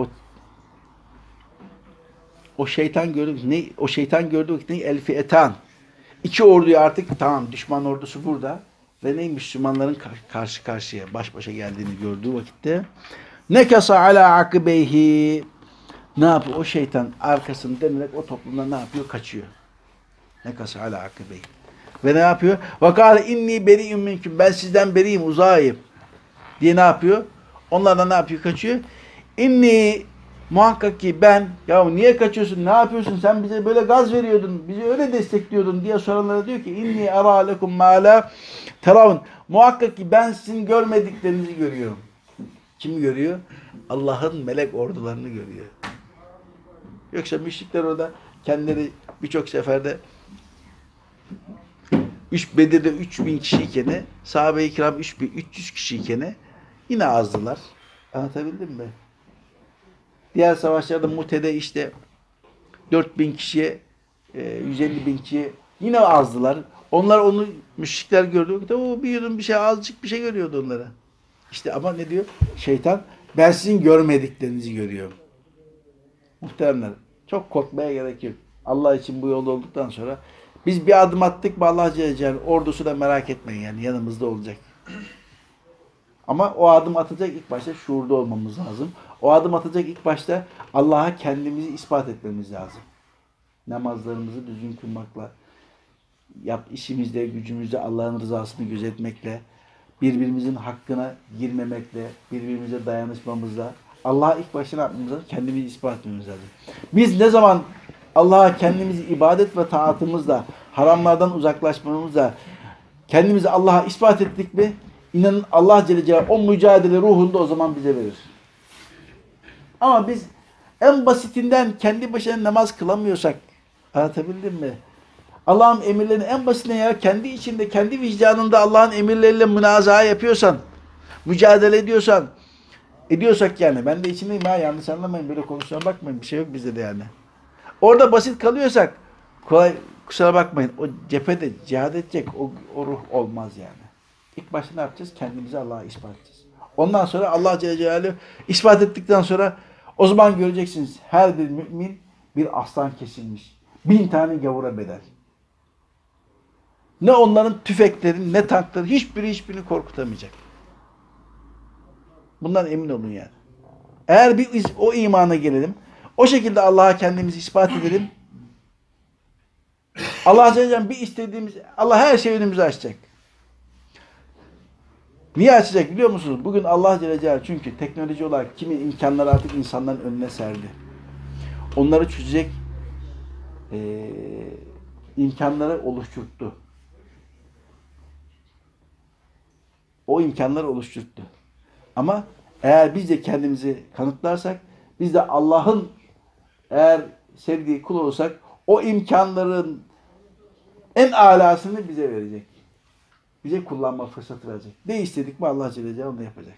S1: o şeytan gördü ne o şeytan gördüğü vakitte el fi'etân. İki orduyu artık tamam düşman ordusu burada ve ne Müslümanların karşı karşıya baş başa geldiğini gördüğü vakitte nekasa ala akibeyhi ne yapıyor? O şeytan arkasını dönerek o toplumdan ne yapıyor? Kaçıyor. Nekasa ala akibeyhi. Ve ne yapıyor? Vakale inni beri'im minküm. Ben sizden beriyim, uzağıyım. Diye ne yapıyor? Onlardan ne yapıyor? Kaçıyor. İnni muhakkak ki ben ya niye kaçıyorsun? Ne yapıyorsun? Sen bize böyle gaz veriyordun. Bizi öyle destekliyordun diye soranlara diyor ki inni ara lekum ma la teravun. Muhakkak ki ben sizin görmediklerinizi görüyorum. Kimi görüyor? Allah'ın melek ordularını görüyor. Yoksa müşrikler orada kendileri birçok seferde Bedir'de 3000 kişiyken sahabe-i kiram 300 kişiyken yine azdılar. Anlatabildim mi? Diğer savaşlarda Mute'de işte 4000 kişiye 150 bin kişiye yine azdılar. Onlar onu müşrikler gördü. O bir yudum bir şey azıcık bir şey görüyordu onlara. İşte ama ne diyor? Şeytan ben sizin görmediklerinizi görüyorum. Muhteremler çok korkmaya gerek yok. Allah için bu yolda olduktan sonra biz bir adım attık mı Allah Celle Celaluhu ordusu da merak etmeyin yani yanımızda olacak. Ama o adım atacak ilk başta şuurda olmamız lazım. O adım atacak ilk başta Allah'a kendimizi ispat etmemiz lazım. Namazlarımızı düzgün kılmakla, işimizde, gücümüzde Allah'ın rızasını gözetmekle, birbirimizin hakkına girmemekle, birbirimize dayanışmamızla Allah'a ilk başta ne yapmamız lazım? Kendimizi ispat etmemiz lazım. Biz ne zaman Allah'a kendimizi ibadet ve taatımızla, haramlardan uzaklaşmamızla kendimizi Allah'a ispat ettik mi? İnanın Allah Celle Celaluhu o mücadele ruhunu da o zaman bize verir. Ama biz en basitinden kendi başına namaz kılamıyorsak, anlatabildim mi? Allah'ın emirlerini en basitinden ya kendi içinde, kendi vicdanında Allah'ın emirleriyle münazaa yapıyorsan, mücadele ediyorsak yani. Ben de içindeyim ha yanlış anlamayın böyle konuşmaya bakmayın. Bir şey yok bizde de yani. Orada basit kalıyorsak kusura bakmayın. O cephede cihad edecek o ruh olmaz yani. İlk başta ne yapacağız? Kendimizi Allah'a ispat edeceğiz. Ondan sonra Allah Celle Celaluhu ispat ettikten sonra o zaman göreceksiniz her bir mümin bir aslan kesilmiş. 1000 tane gavura bedel. Ne onların tüfeklerin ne tankların hiçbirini korkutamayacak. Bundan emin olun yani. Eğer bir o imana gelelim, o şekilde Allah'a kendimizi ispat edelim. Allah Celle Celaluhu bir istediğimiz, Allah her şeyi önümüze açacak. Niye açacak biliyor musunuz? Bugün Allah Celle Celaluhu çünkü teknoloji olarak kimi imkanları artık insanların önüne serdi. Onları çözecek imkanları oluşturttu. O imkanları oluşturttu. Ama eğer biz de kendimizi kanıtlarsak, biz de Allah'ın eğer sevdiği kul olursak, o imkanların en alasını bize verecek. Bize kullanma fırsatı verecek. Ne istedik mi Allah Celle Celaluhu onu yapacak.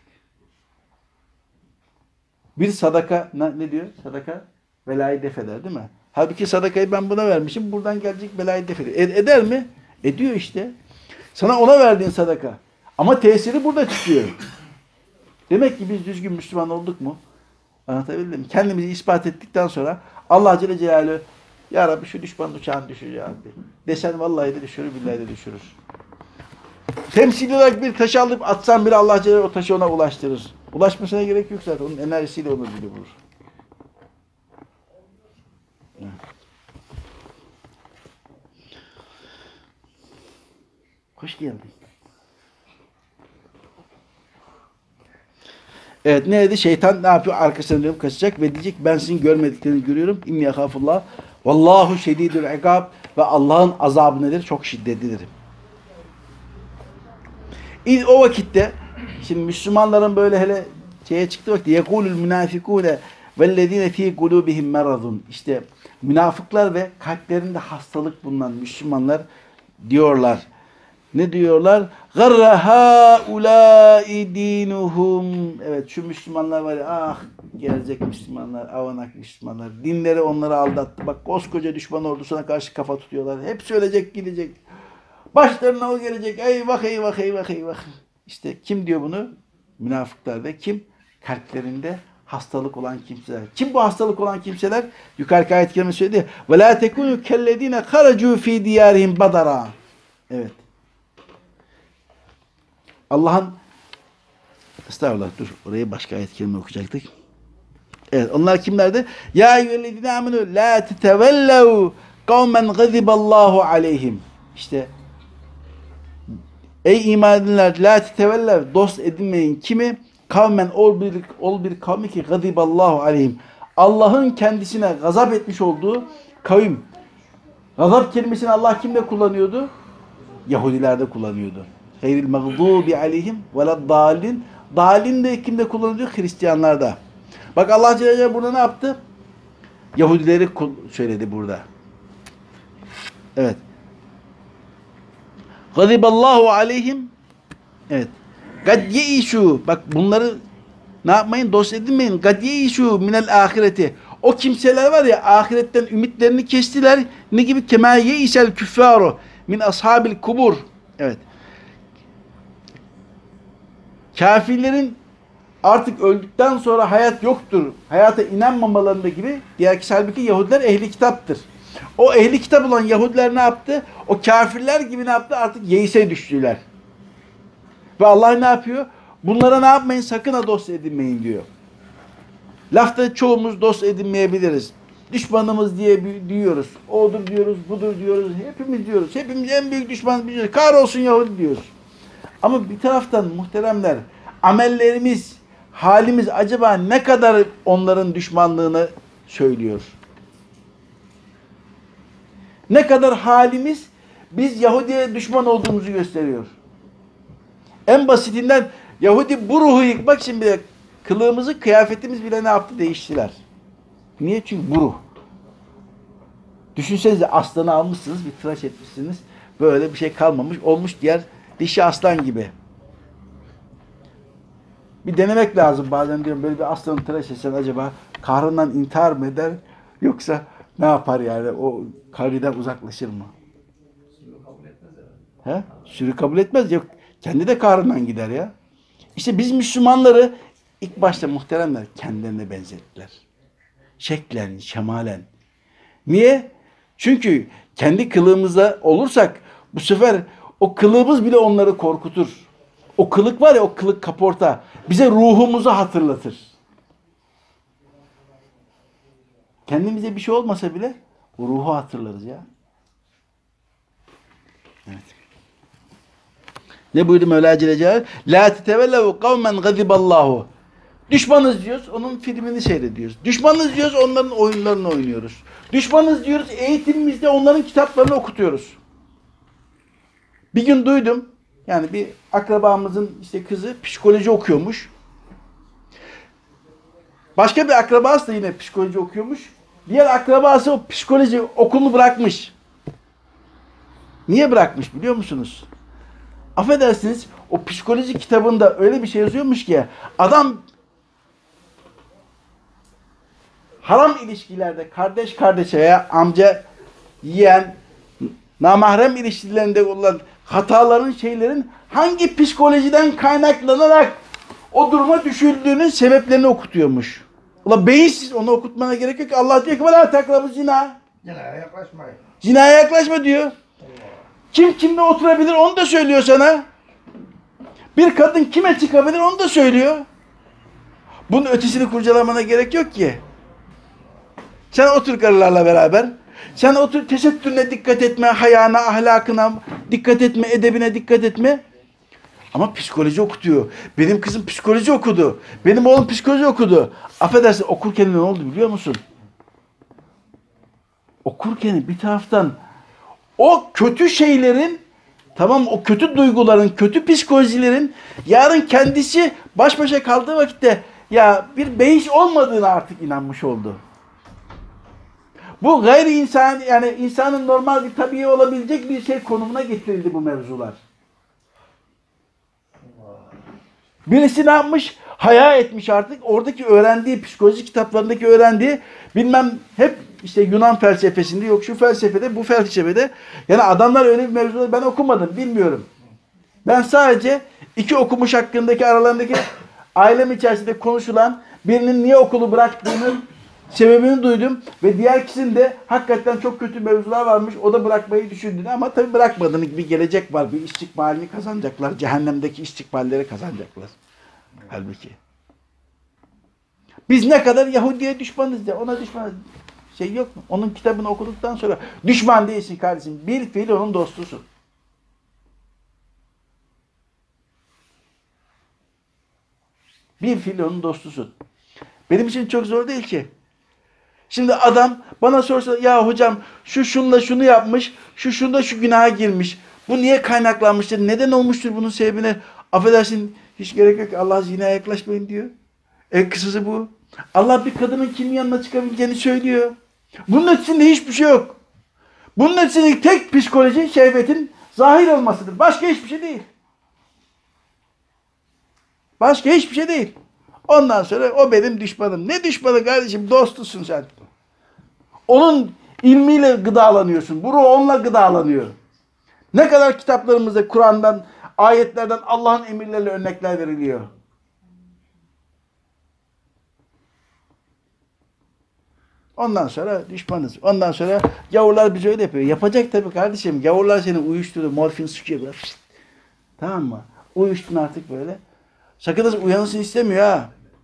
S1: Bir sadaka, ne diyor? Sadaka belayı def eder değil mi? Halbuki sadakayı ben buna vermişim, buradan gelecek belayı def eder. Eder mi? Ediyor işte. Sana ona verdiğin sadaka. Ama tesiri burada çıkıyor. Demek ki biz düzgün Müslüman olduk mu? Anlatabildim mi? Kendimizi ispat ettikten sonra Allah Celle Celaluhu ya Rabbi şu düşmanın uçağını düşür ya Rabbi. Desen vallahi de düşürür, billahi de düşürür. Temsili olarak bir taşı alıp atsan bile Allah Celle o taşı ona ulaştırır. Ulaşmasına gerek yok zaten. Onun enerjisiyle onu bile vurur. Hoş geldin. Evet ne dedi? Şeytan ne yapıyor? Arkasına dönüp kaçacak ve diyecek ben sizin görmediklerini görüyorum. İnni yahafullah. Vallahu şedidül ikab. Ve Allah'ın azabı nedir? Çok şiddetlidir. O vakitte şimdi Müslümanların böyle hele şeye çıktığı vakitte yekulul münafikune vellezine fi kulubihim meradun. İşte münafıklar ve kalplerinde hastalık bulunan Müslümanlar diyorlar. Ne diyorlar? Garra haulâi dinuhum. Evet şu Müslümanlar var ya ah gelecek Müslümanlar, avanak Müslümanlar. Dinleri onları aldattı. Bak koskoca düşman ordusuna karşı kafa tutuyorlar. Hepsi ölecek gidecek. Başlarına o gelecek. Eyvah eyvah eyvah eyvah. İşte kim diyor bunu? Münafıklar ve kim? Kalplerinde hastalık olan kimseler. Kim bu hastalık olan kimseler? Yukarıki ayet-i kerime söyledi. Ve la tekunu kellezine haracu fi diyarihim badara. Evet. Allah'ın estağfurullah dur. Orayı başka ayet-i kerime okuyacaktık. Evet. Onlar kimlerdi? Ya eyyühellezine amenu la tetevellev kavmen gaziballahu aleyhim. İşte ey iman edenler la tetevellev dost edinmeyin. Kimi? Kavmen ol bir kavmi ki gaziballahu aleyhim. Allah'ın kendisine gazap etmiş olduğu kavim. Gazap kelimesini Allah kimde kullanıyordu? Yahudilerde kullanıyordu. Gayril mağdubi aleyhim veleddallin. Dalin de kimde kullanılıyor? Hristiyanlarda. Bak Allah Celle Celaluhu burada ne yaptı? Yahudileri söyledi burada. Evet. Gaziballahu aleyhim. Evet. Kad yeişu. Bak bunları ne yapmayın? Dost edinmeyin. Kad yeişu minel ahireti. O kimseler var ya ahiretten ümitlerini kestiler. Ne gibi? Kema yeişel küffaru min ashabil kubur. Evet. Kafirlerin artık öldükten sonra hayat yoktur. Hayata inanmamalarında gibi diğer kişi halbuki Yahudiler ehli kitaptır. O ehli kitap olan Yahudiler ne yaptı? O kafirler gibi ne yaptı? Artık yeise düştüler. Ve Allah ne yapıyor? Bunlara ne yapmayın? Sakın ha dost edinmeyin diyor. Lafta çoğumuz dost edinmeyebiliriz. Düşmanımız diye diyoruz. Odur diyoruz, budur diyoruz. Hepimiz diyoruz. Hepimiz en büyük düşman diyoruz. Kahrolsun Yahudi diyoruz. Ama bir taraftan muhteremler, amellerimiz, halimiz acaba ne kadar onların düşmanlığını söylüyor? Ne kadar halimiz biz Yahudi'ye düşman olduğumuzu gösteriyor? En basitinden Yahudi bu ruhu yıkmak için bile kılığımızı, kıyafetimiz bile ne yaptı? Değiştiler. Niye? Çünkü bu ruh. Düşünsenize aslanı almışsınız, bir tıraş etmişsiniz. Böyle bir şey kalmamış. Olmuş diğer dişi aslan gibi. Bir denemek lazım. Bazen diyorum böyle bir aslanı tıraş etsen acaba kahrından intihar mı eder? Yoksa ne yapar yani? O kahriden uzaklaşır mı? He? Sürü kabul etmez. Yok. Kendi de kahrından gider ya. İşte biz Müslümanları ilk başta muhteremler kendilerine benzettiler. Şeklen, şemalen. Niye? Çünkü kendi kılığımızda olursak bu sefer o kılığımız bile onları korkutur. O kılık var ya, o kılık kaporta bize ruhumuzu hatırlatır. Kendimize bir şey olmasa bile o ruhu hatırlarız ya. Evet. Ne buyurdu Mevla Celle Celaluhu? La tetevellehu kavmen gaziballahu. Düşmanız diyoruz, onun filmini seyrediyoruz. Düşmanız diyoruz, onların oyunlarını oynuyoruz. Düşmanız diyoruz, eğitimimizde onların kitaplarını okutuyoruz. Bir gün duydum, yani bir akrabamızın işte kızı psikoloji okuyormuş. Başka bir akrabası da yine psikoloji okuyormuş. Diğer akrabası o psikoloji okulunu bırakmış. Niye bırakmış biliyor musunuz? Affedersiniz, o psikoloji kitabında öyle bir şey yazıyormuş ki adam haram ilişkilerde kardeş kardeşe veya amca yeğen namahrem ilişkilerinde olan hataların şeylerin hangi psikolojiden kaynaklanarak o duruma düşüldüğünün sebeplerini okutuyormuş. Ulan beyinsiz, onu okutmana gerek yok ki. Allah diyor ki vela takrabu zina.
S2: Zinaya yaklaşmayın.
S1: Zinaya yaklaşma diyor. Kim kimle oturabilir onu da söylüyor sana. Bir kadın kime çıkabilir onu da söylüyor. Bunun ötesini kurcalamana gerek yok ki. Sen otur karılarla beraber. Sen otur, tesettürüne dikkat etme, hayana, ahlakına dikkat etme, edebine dikkat etme. Ama psikoloji okutuyor. Benim kızım psikoloji okudu. Benim oğlum psikoloji okudu. Affedersin, okurken ne oldu biliyor musun? Okurken bir taraftan o kötü şeylerin, tamam, o kötü duyguların, kötü psikolojilerin yarın kendisi baş başa kaldığı vakitte ya bir beyiş olmadığını artık inanmış oldu. Bu gayri insan, yani insanın normal bir tabii olabilecek bir şey konumuna getirildi bu mevzular. Birisi ne yapmış? Haya etmiş artık. Oradaki öğrendiği, psikoloji kitaplarındaki öğrendiği, bilmem hep işte Yunan felsefesinde, yok şu felsefede, bu felsefede. Yani adamlar öyle bir mevzuları ben okumadım, bilmiyorum. Ben sadece iki okumuş hakkındaki aralarındaki ailem içerisinde konuşulan birinin niye okulu bıraktığının sebebini duydum ve diğer kişinin de hakikaten çok kötü mevzular varmış. O da bırakmayı düşündüğünü, ama tabii bırakmadığını, bir gelecek var. Bir istikbalini kazanacaklar. Cehennemdeki istikballeri kazanacaklar. Halbuki. Biz ne kadar Yahudi'ye düşmanız ya, ona düşmanız. Şey yok mu? Onun kitabını okuduktan sonra düşman değilsin kardeşim. Bir fiil onun dostusun. Bir fiil onun dostusun. Benim için çok zor değil ki. Şimdi adam bana sorsa ya hocam şu şunla şunu yapmış, şu şunda şu günaha girmiş. Bu niye kaynaklanmıştır? Neden olmuştur bunun sebebine? Affedersin, hiç gerek yok ki, Allah zinaya yaklaşmayın diyor. Kısası bu. Allah bir kadının kimin yanına çıkabileceğini söylüyor. Bunun içinde hiçbir şey yok. Bunun içinde tek psikoloji şehvetin zahir olmasıdır. Başka hiçbir şey değil. Başka hiçbir şey değil. Ondan sonra o benim düşmanım. Ne düşmanı kardeşim? Dostusun sen. Onun ilmiyle gıdalanıyorsun. Bu ruh onunla gıdalanıyor. Ne kadar kitaplarımızda Kur'an'dan, ayetlerden Allah'ın emirleriyle örnekler veriliyor. Ondan sonra düşmanız. Ondan sonra gavurlar bize öyle yapıyor. Yapacak tabii kardeşim. Gavurlar seni uyuşturuyor, morfin sıkıyor böyle. Tamam mı? Uyuştun artık böyle. Sakın uyanırsın istemiyor ha.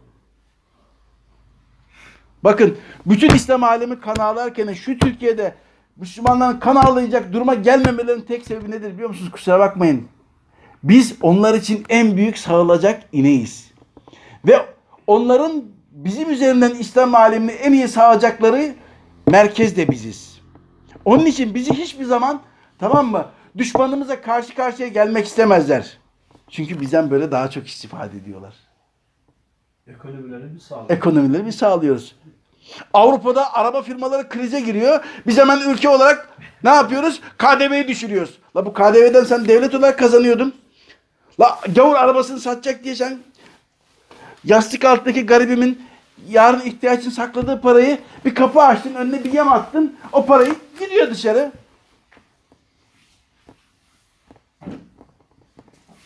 S1: Bakın, bütün İslam alemi kan ağlarken şu Türkiye'de Müslümanların kan ağlayacak duruma gelmemelerinin tek sebebi nedir biliyor musunuz? Kusura bakmayın. Biz onlar için en büyük sağılacak ineğiz. Ve onların bizim üzerinden İslam alemini en iyi sağlayacakları merkez de biziz. Onun için bizi hiçbir zaman, tamam mı, düşmanımıza karşı karşıya gelmek istemezler. Çünkü bizden böyle daha çok istifade ediyorlar. Ekonomileri biz sağlıyoruz. Avrupa'da araba firmaları krize giriyor. Biz hemen ülke olarak ne yapıyoruz? KDV'yi düşürüyoruz. La bu KDV'den sen devlet olarak kazanıyordun. La gavur arabasını satacak diye sen yastık altındaki garibimin yarın ihtiyaç için sakladığı parayı bir kapı açtın, önüne bir yem attın. O parayı gidiyor dışarı.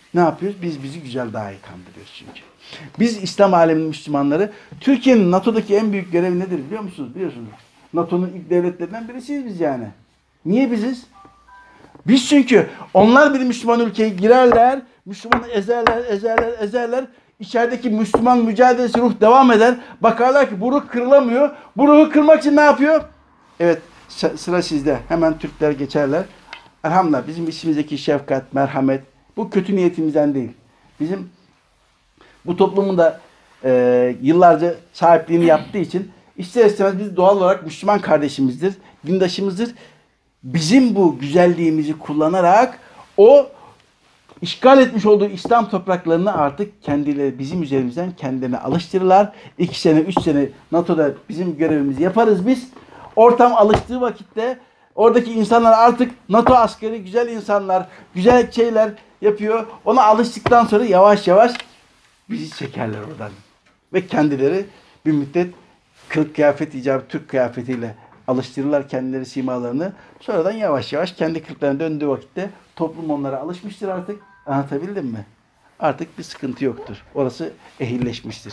S1: Ne yapıyoruz? Biz bizi güzel daha iyi kandırıyoruz çünkü. Biz İslam aleminin Müslümanları, Türkiye'nin NATO'daki en büyük görevi nedir biliyor musunuz? Biliyorsunuz. NATO'nun ilk devletlerinden birisiyiz biz yani. Niye biziz? Biz çünkü onlar bir Müslüman ülkeye girerler, Müslümanı ezerler. İçerideki Müslüman mücadelesi ruh devam eder. Bakarlar ki bu ruh kırılamıyor. Bu ruhu kırmak için ne yapıyor? Evet, sıra sizde. Hemen Türkler geçerler. Elhamdülillah bizim içimizdeki şefkat, merhamet, bu kötü niyetimizden değil. Bizim bu toplumun da yıllarca sahipliğini yaptığı için ister istemez biz doğal olarak Müslüman kardeşimizdir, dindaşımızdır. Bizim bu güzelliğimizi kullanarak o işgal etmiş olduğu İslam topraklarını artık kendileri bizim üzerimizden kendilerine alıştırırlar. 2 sene, 3 sene NATO'da bizim görevimizi yaparız biz. Ortam alıştığı vakitte oradaki insanlar artık NATO askeri güzel insanlar, güzel şeyler yapıyor. Ona alıştıktan sonra yavaş yavaş bizi çekerler oradan. Ve kendileri bir müddet kılık kıyafet icabı Türk kıyafetiyle alıştırırlar kendileri simalarını. Sonradan yavaş yavaş kendi kılıklarına döndüğü vakitte toplum onlara alışmıştır artık. Anlatabildim mi? Artık bir sıkıntı yoktur. Orası ehilleşmiştir.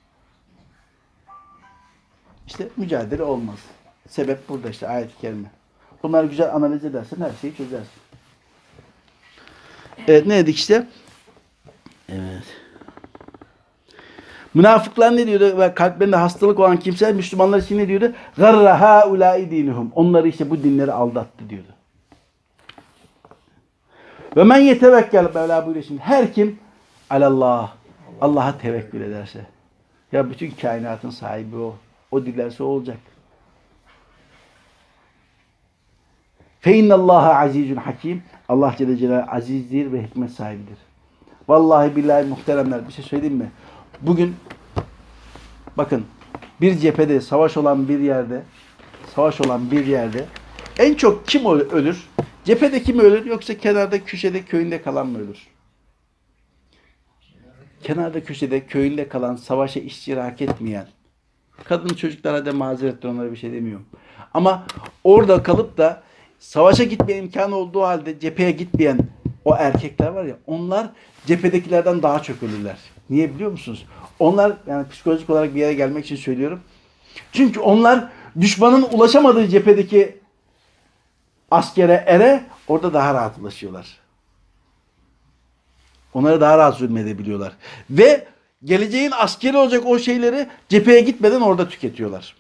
S1: İşte mücadele olmaz. Sebep burada işte ayet-i kerime. Bunları güzel analiz edersen her şeyi çözersin. Evet ne dedik işte? Evet. Münafıklar ne diyordu? Ve kalplerinde hastalık olan kimseler Müslümanlar için ne diyordu? Garra haulâi dinuhum. Onları işte bu dinleri aldattı diyordu. Ve men yetevekkel Mevla buyuruyor şimdi. Her kim alallah Allah'a tevekkül ederse. Ya bütün kainatın sahibi o. O dilerse o olacak. Fe innallâhe azîzun hakim. Allah Celle Celaluhu azizdir ve hikmet sahibidir. Vallahi billahi muhteremler bir şey söyleyeyim mi? Bugün bakın bir cephede savaş olan bir yerde en çok kim ölür? Cephede mi ölür yoksa kenarda köşede köyünde kalan mı ölür? Kenarda köşede köyünde kalan, savaşa iştirak etmeyen, kadın çocuklara da mazeretle onlara bir şey demiyorum. Ama orada kalıp da savaşa gitme imkanı olduğu halde cepheye gitmeyen o erkekler var ya, onlar cephedekilerden daha çok ölürler. Niye biliyor musunuz? Onlar, yani psikolojik olarak bir yere gelmek için söylüyorum. Çünkü onlar düşmanın ulaşamadığı cephedeki askere, orada daha rahat ulaşıyorlar. Onları daha rahat zulmedebiliyorlar. Ve geleceğin askeri olacak o şeyleri cepheye gitmeden orada tüketiyorlar.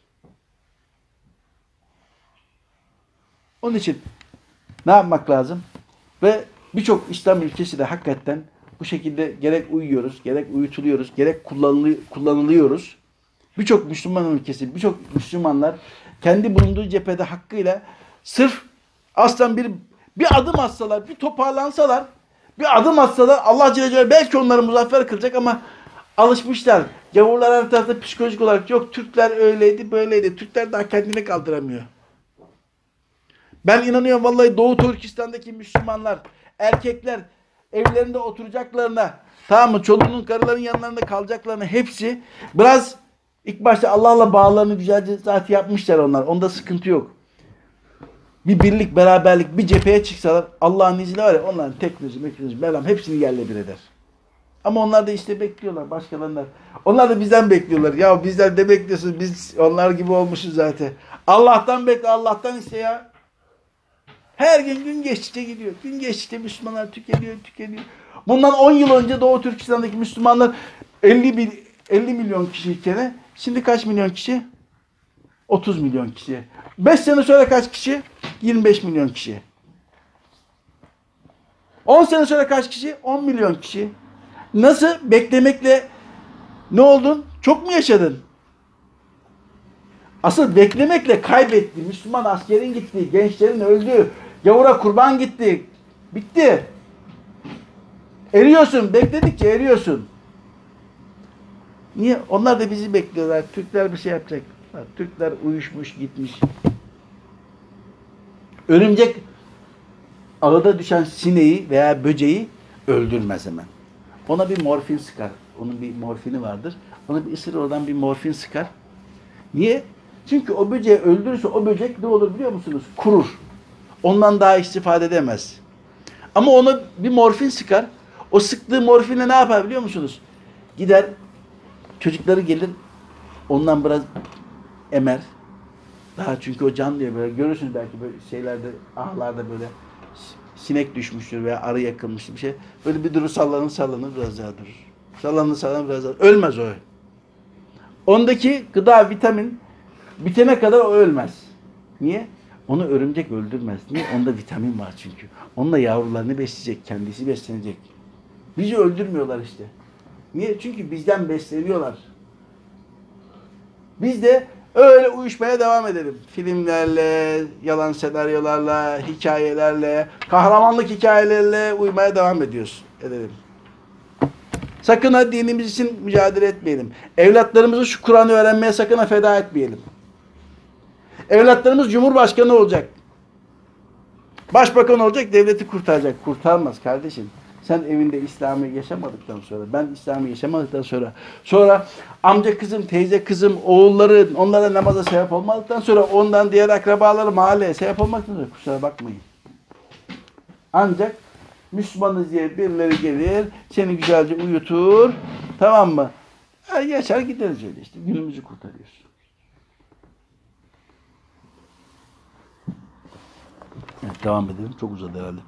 S1: Onun için ne yapmak lazım? Ve birçok İslam ülkesi de hakikaten bu şekilde gerek uyuyoruz, gerek uyutuluyoruz, gerek kullanılıyoruz. Birçok Müslüman ülkesi, birçok Müslümanlar kendi bulunduğu cephede hakkıyla sırf aslan bir adım atsalar, bir toparlansalar, bir adım atsalar Allah Celle Celaluhu belki onları muzaffer kılacak ama alışmışlar. Gavurlar her tarafta psikolojik olarak yok. Türkler öyleydi, böyleydi. Türkler daha kendini kaldıramıyor. Ben inanıyorum vallahi Doğu Türkistan'daki Müslümanlar, erkekler evlerinde oturacaklarına, tamam mı? Çoluğunun, karıların yanlarında kalacaklarına hepsi biraz ilk başta Allah'la bağlarını güzelce zaten yapmışlar onlar. Onda sıkıntı yok. Bir birlik, beraberlik, bir cepheye çıksalar Allah'ın izniyle var ya onların teknoloji, Mevlam hepsini yerle bir eder. Ama onlar da işte bekliyorlar başkalarından. Onlar da bizden bekliyorlar. Ya bizden de bekliyorsunuz. Biz onlar gibi olmuşuz zaten. Allah'tan bekle, Allah'tan iste ya. Her gün geçtikçe gidiyor. Gün geçtikçe Müslümanlar tükeniyor. Bundan 10 yıl önce Doğu Türkistan'daki Müslümanlar 50 milyon kişiyken şimdi kaç milyon kişi? 30 milyon kişi. 5 sene sonra kaç kişi? 25 milyon kişi. 10 sene sonra kaç kişi? 10 milyon kişi. Nasıl? Beklemekle ne oldun? Çok mu yaşadın? Asıl beklemekle kaybettin. Müslüman askerin gitti, gençlerin öldü, gavura kurban gitti. Bitti. Eriyorsun. Bekledikçe eriyorsun. Niye? Onlar da bizi bekliyorlar. Türkler bir şey yapacak. Türkler uyuşmuş, gitmiş. Örümcek ağda düşen sineği veya böceği öldürmez hemen. Ona bir morfin sıkar. Onun bir morfini vardır. Ona bir ısırır, oradan bir morfin sıkar. Niye? Çünkü o böceği öldürürse o böcek ne olur biliyor musunuz? Kurur. Ondan daha istifade edemez. Ama ona bir morfin sıkar. O sıktığı morfinle ne yapar biliyor musunuz? Gider, çocukları gelir, ondan biraz emer. Daha çünkü o can diye böyle görürsünüz belki böyle şeylerde, ahlarda böyle sinek düşmüştür veya arı yakılmıştır bir şey. Böyle bir durur sallanır biraz daha durur. Sallanır biraz daha. Ölmez o. Ondaki gıda, vitamin bitene kadar o ölmez. Niye? Onu örümcek öldürmez. Niye? Onda vitamin var çünkü. Onunla yavrularını besleyecek, kendisi beslenecek. Bizi öldürmüyorlar işte. Niye? Çünkü bizden besleniyorlar. Biz de öyle uyuşmaya devam edelim. Filmlerle, yalan senaryolarla, hikayelerle, kahramanlık hikayelerle uyumaya devam ediyoruz. Edelim. Sakın ha dinimiz için mücadele etmeyelim. Evlatlarımızı şu Kur'an'ı öğrenmeye sakın ha feda etmeyelim. Evlatlarımız cumhurbaşkanı olacak. Başbakan olacak, devleti kurtaracak. Kurtarmaz kardeşim. Sen evinde İslam'ı yaşamadıktan sonra, ben İslam'ı yaşamadıktan sonra amca kızım, teyze kızım, oğulları onlara namaza sebep olmadıktan sonra ondan diğer akrabaları mahalleye sebep olmaktan sonra kusura bakmayın. Ancak Müslümanız diye birileri gelir, seni güzelce uyutur, tamam mı? Yaşar gideriz öyle işte, günümüzü kurtarıyoruz. Evet, devam edelim. Çok uzadı herhalde.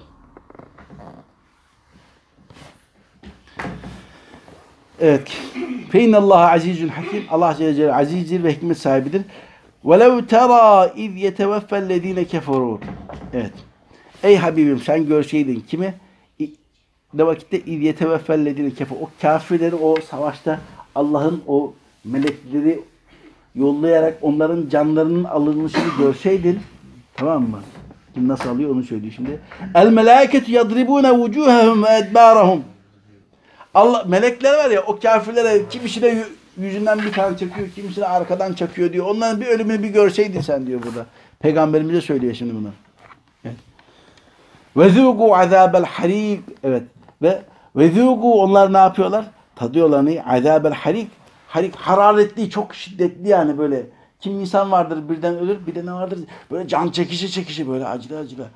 S1: Evet. Feynallaha azizun hakim. Allah Celle Celaluhu azizdir ve hikmet sahibidir. Velev tera iz yeteveffellezine keferu. Evet. Ey Habibim sen görseydin kimi? Ne vakitte iz yeteveffellezine keferu. O kafirleri o savaşta Allah'ın o melekleri yollayarak onların canlarının alınmışını görseydin, tamam mı? Kim nasıl alıyor onu söylüyor şimdi. El melâketu yadribûne vücûhehum ve edbârahum. Allah, melekler var ya o kafirlere kimisine yüzünden bir tane çakıyor, kimisine arkadan çakıyor diyor. Onların bir ölümünü bir görseydin sen diyor burada. Peygamberimize söylüyor şimdi bunu. Evet. Ve zûgû azâbel harîk. Evet. Ve zûgû onlar ne yapıyorlar? Tadıyorlar neyi? Azâbel harîk. Harik hararetli, çok şiddetli yani böyle. Kim insan vardır birden ölür, bir de ne vardır? Böyle can çekişi böyle acılı.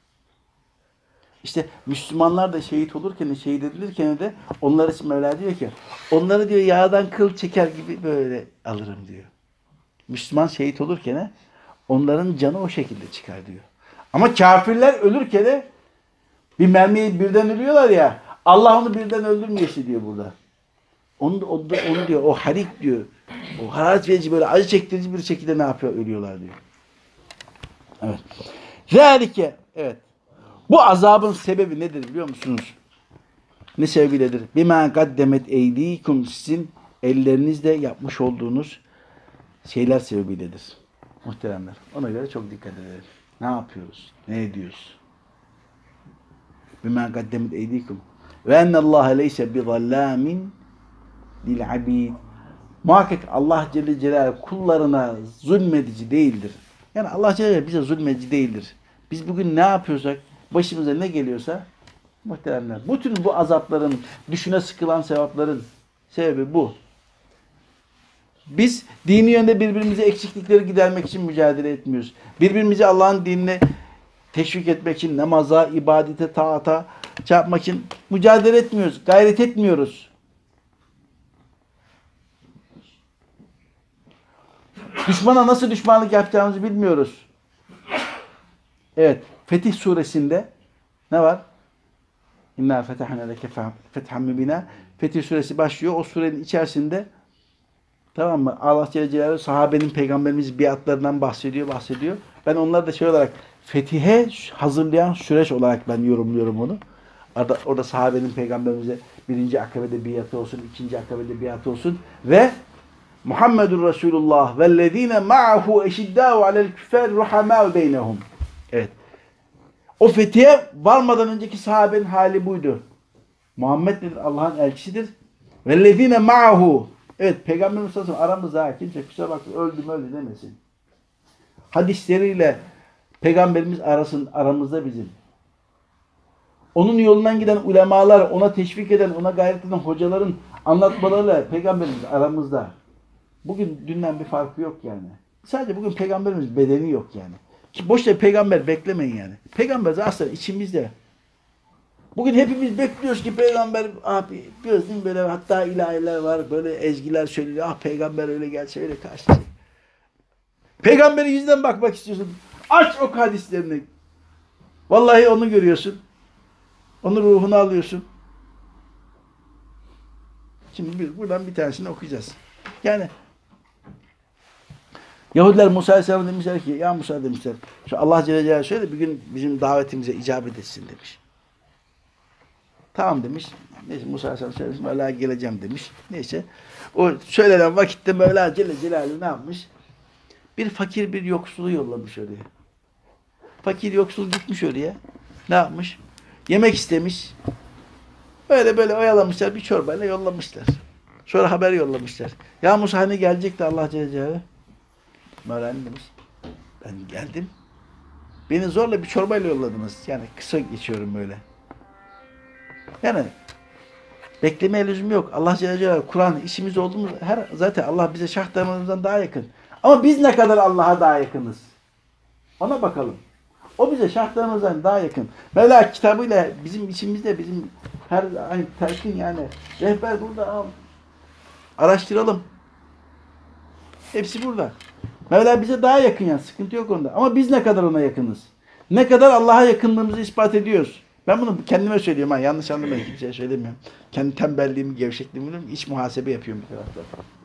S1: İşte Müslümanlar da şehit olurken, şehit edilirken de onlar için Mevla diyor ki, onları diyor yağdan kıl çeker gibi böyle alırım diyor. Müslüman şehit olurken onların canı o şekilde çıkar diyor. Ama kafirler ölürken de bir mermiyi birden ölüyorlar ya, Allah onu birden öldürmüyor diyor burada. Onu diyor, o harik diyor. O hararet verici böyle acı çektirici bir şekilde ne yapıyor? Ölüyorlar diyor. Evet. Zalike, evet. Bu azabın sebebi nedir biliyor musunuz? Ne sebebiyledir? Bima gaddemet eydikum, sizin ellerinizle yapmış olduğunuz şeyler sebebiyledir. Muhteremler. Ona göre çok dikkat edelim. Ne yapıyoruz? Ne ediyoruz? Bima gaddemet eydikum. Ve ennallâhe leyse bizallamin lil abid. Muhakkak Allah Celle Celaluhu kullarına zulmedici değildir. Yani Allah Celle Celaluhu bize zulmedici değildir. Biz bugün ne yapıyorsak, başımıza ne geliyorsa muhteremler, bütün bu azapların, düşüne sıkılan sevapların sebebi bu. Biz dini yönde birbirimize eksiklikleri gidermek için mücadele etmiyoruz. Birbirimizi Allah'ın dinine teşvik etmek için, namaza, ibadete, taata yapmak için mücadele etmiyoruz, gayret etmiyoruz. Düşmana nasıl düşmanlık yapacağımızı bilmiyoruz. Evet, Fetih suresinde ne var? İnna fetahna leke fethan mübina. Fetih suresi başlıyor. O surenin içerisinde, tamam mı? Allah Celle Celaluhu sahabenin peygamberimiz biatlarından bahsediyor. Ben onları da şey olarak fetihe hazırlayan süreç olarak ben yorumluyorum onu. Orada sahabenin peygamberimize birinci akabede biatı olsun, ikinci akabede biatı olsun ve Muhammedur Resulullah vellezine ma'ahu eşiddâhu alel küffâr ruhamâhu beynehum. Evet. O fethiye varmadan önceki sahabenin hali buydu. Muhammed nedir? Allah'ın elçisidir. Vellezine ma'ahu. Evet, Peygamberimiz sallallahu aleyhi ve sellem aramızda kimse kusura bakma öldü demesin. Hadisleriyle Peygamberimiz aramızda bizim. Onun yolundan giden ulemalar, ona teşvik eden, ona gayret eden hocaların anlatmalarıyla Peygamberimiz aramızda. Bugün dünden bir farkı yok yani. Sadece bugün Peygamberimiz bedeni yok yani. Ki boşta peygamber beklemeyin yani. Peygamber aslında içimizde. Bugün hepimiz bekliyoruz ki peygamber abi biliyoruz değil mi? Böyle hatta ilahiler var. Böyle ezgiler söylüyor. Ah peygamber öyle gelse öyle karşılayacak. Peygamberin yüzünden bakmak istiyorsun. Aç o hadislerini. Vallahi onu görüyorsun. Onun ruhunu alıyorsun. Şimdi biz buradan bir tanesini okuyacağız. Yani Yahudiler Musa Aleyhisselam demişler ki ya Musa demişler şu Allah Celle Celaluhu söyle bir gün bizim davetimize icabet etsin demiş. Tamam demiş. Neyse Musa Aleyhisselam söylemiş. Mevla geleceğim demiş. Neyse. O söylenen vakitte Mevla Celle Celaluhu ne yapmış? Bir fakir bir yoksulu yollamış oraya. Fakir yoksul gitmiş oraya. Ne yapmış? Yemek istemiş. Böyle böyle oyalamışlar. Bir çorbayla yollamışlar. Sonra haber yollamışlar. Ya Musa hani gelecekti Allah Celle Celaluhu. Mevla demiş. Ben geldim. Beni zorla bir çorbayla yolladınız. Yani kısa geçiyorum böyle. Yani beklemeye lüzum yok. Allah Celle Celaluhu Kur'an işimiz olduğumuz zaten Allah bize şah damarımızdan daha yakın. Ama biz ne kadar Allah'a daha yakınız? Ona bakalım. O bize şah damarımızdan daha yakın. Mevla kitabıyla bizim içimizde bizim her aynı telkin yani rehber burada al. Araştıralım. Hepsi burada. Mevla bize daha yakın yani sıkıntı yok onda. Ama biz ne kadar ona yakınız? Ne kadar Allah'a yakınlığımızı ispat ediyoruz? Ben bunu kendime söylüyorum. Ha, yanlış anlamayın. Kimseye söylemiyorum. Kendi tembelliğimi, gevşekliğimi biliyorum. İç muhasebe yapıyorum bir tarafta.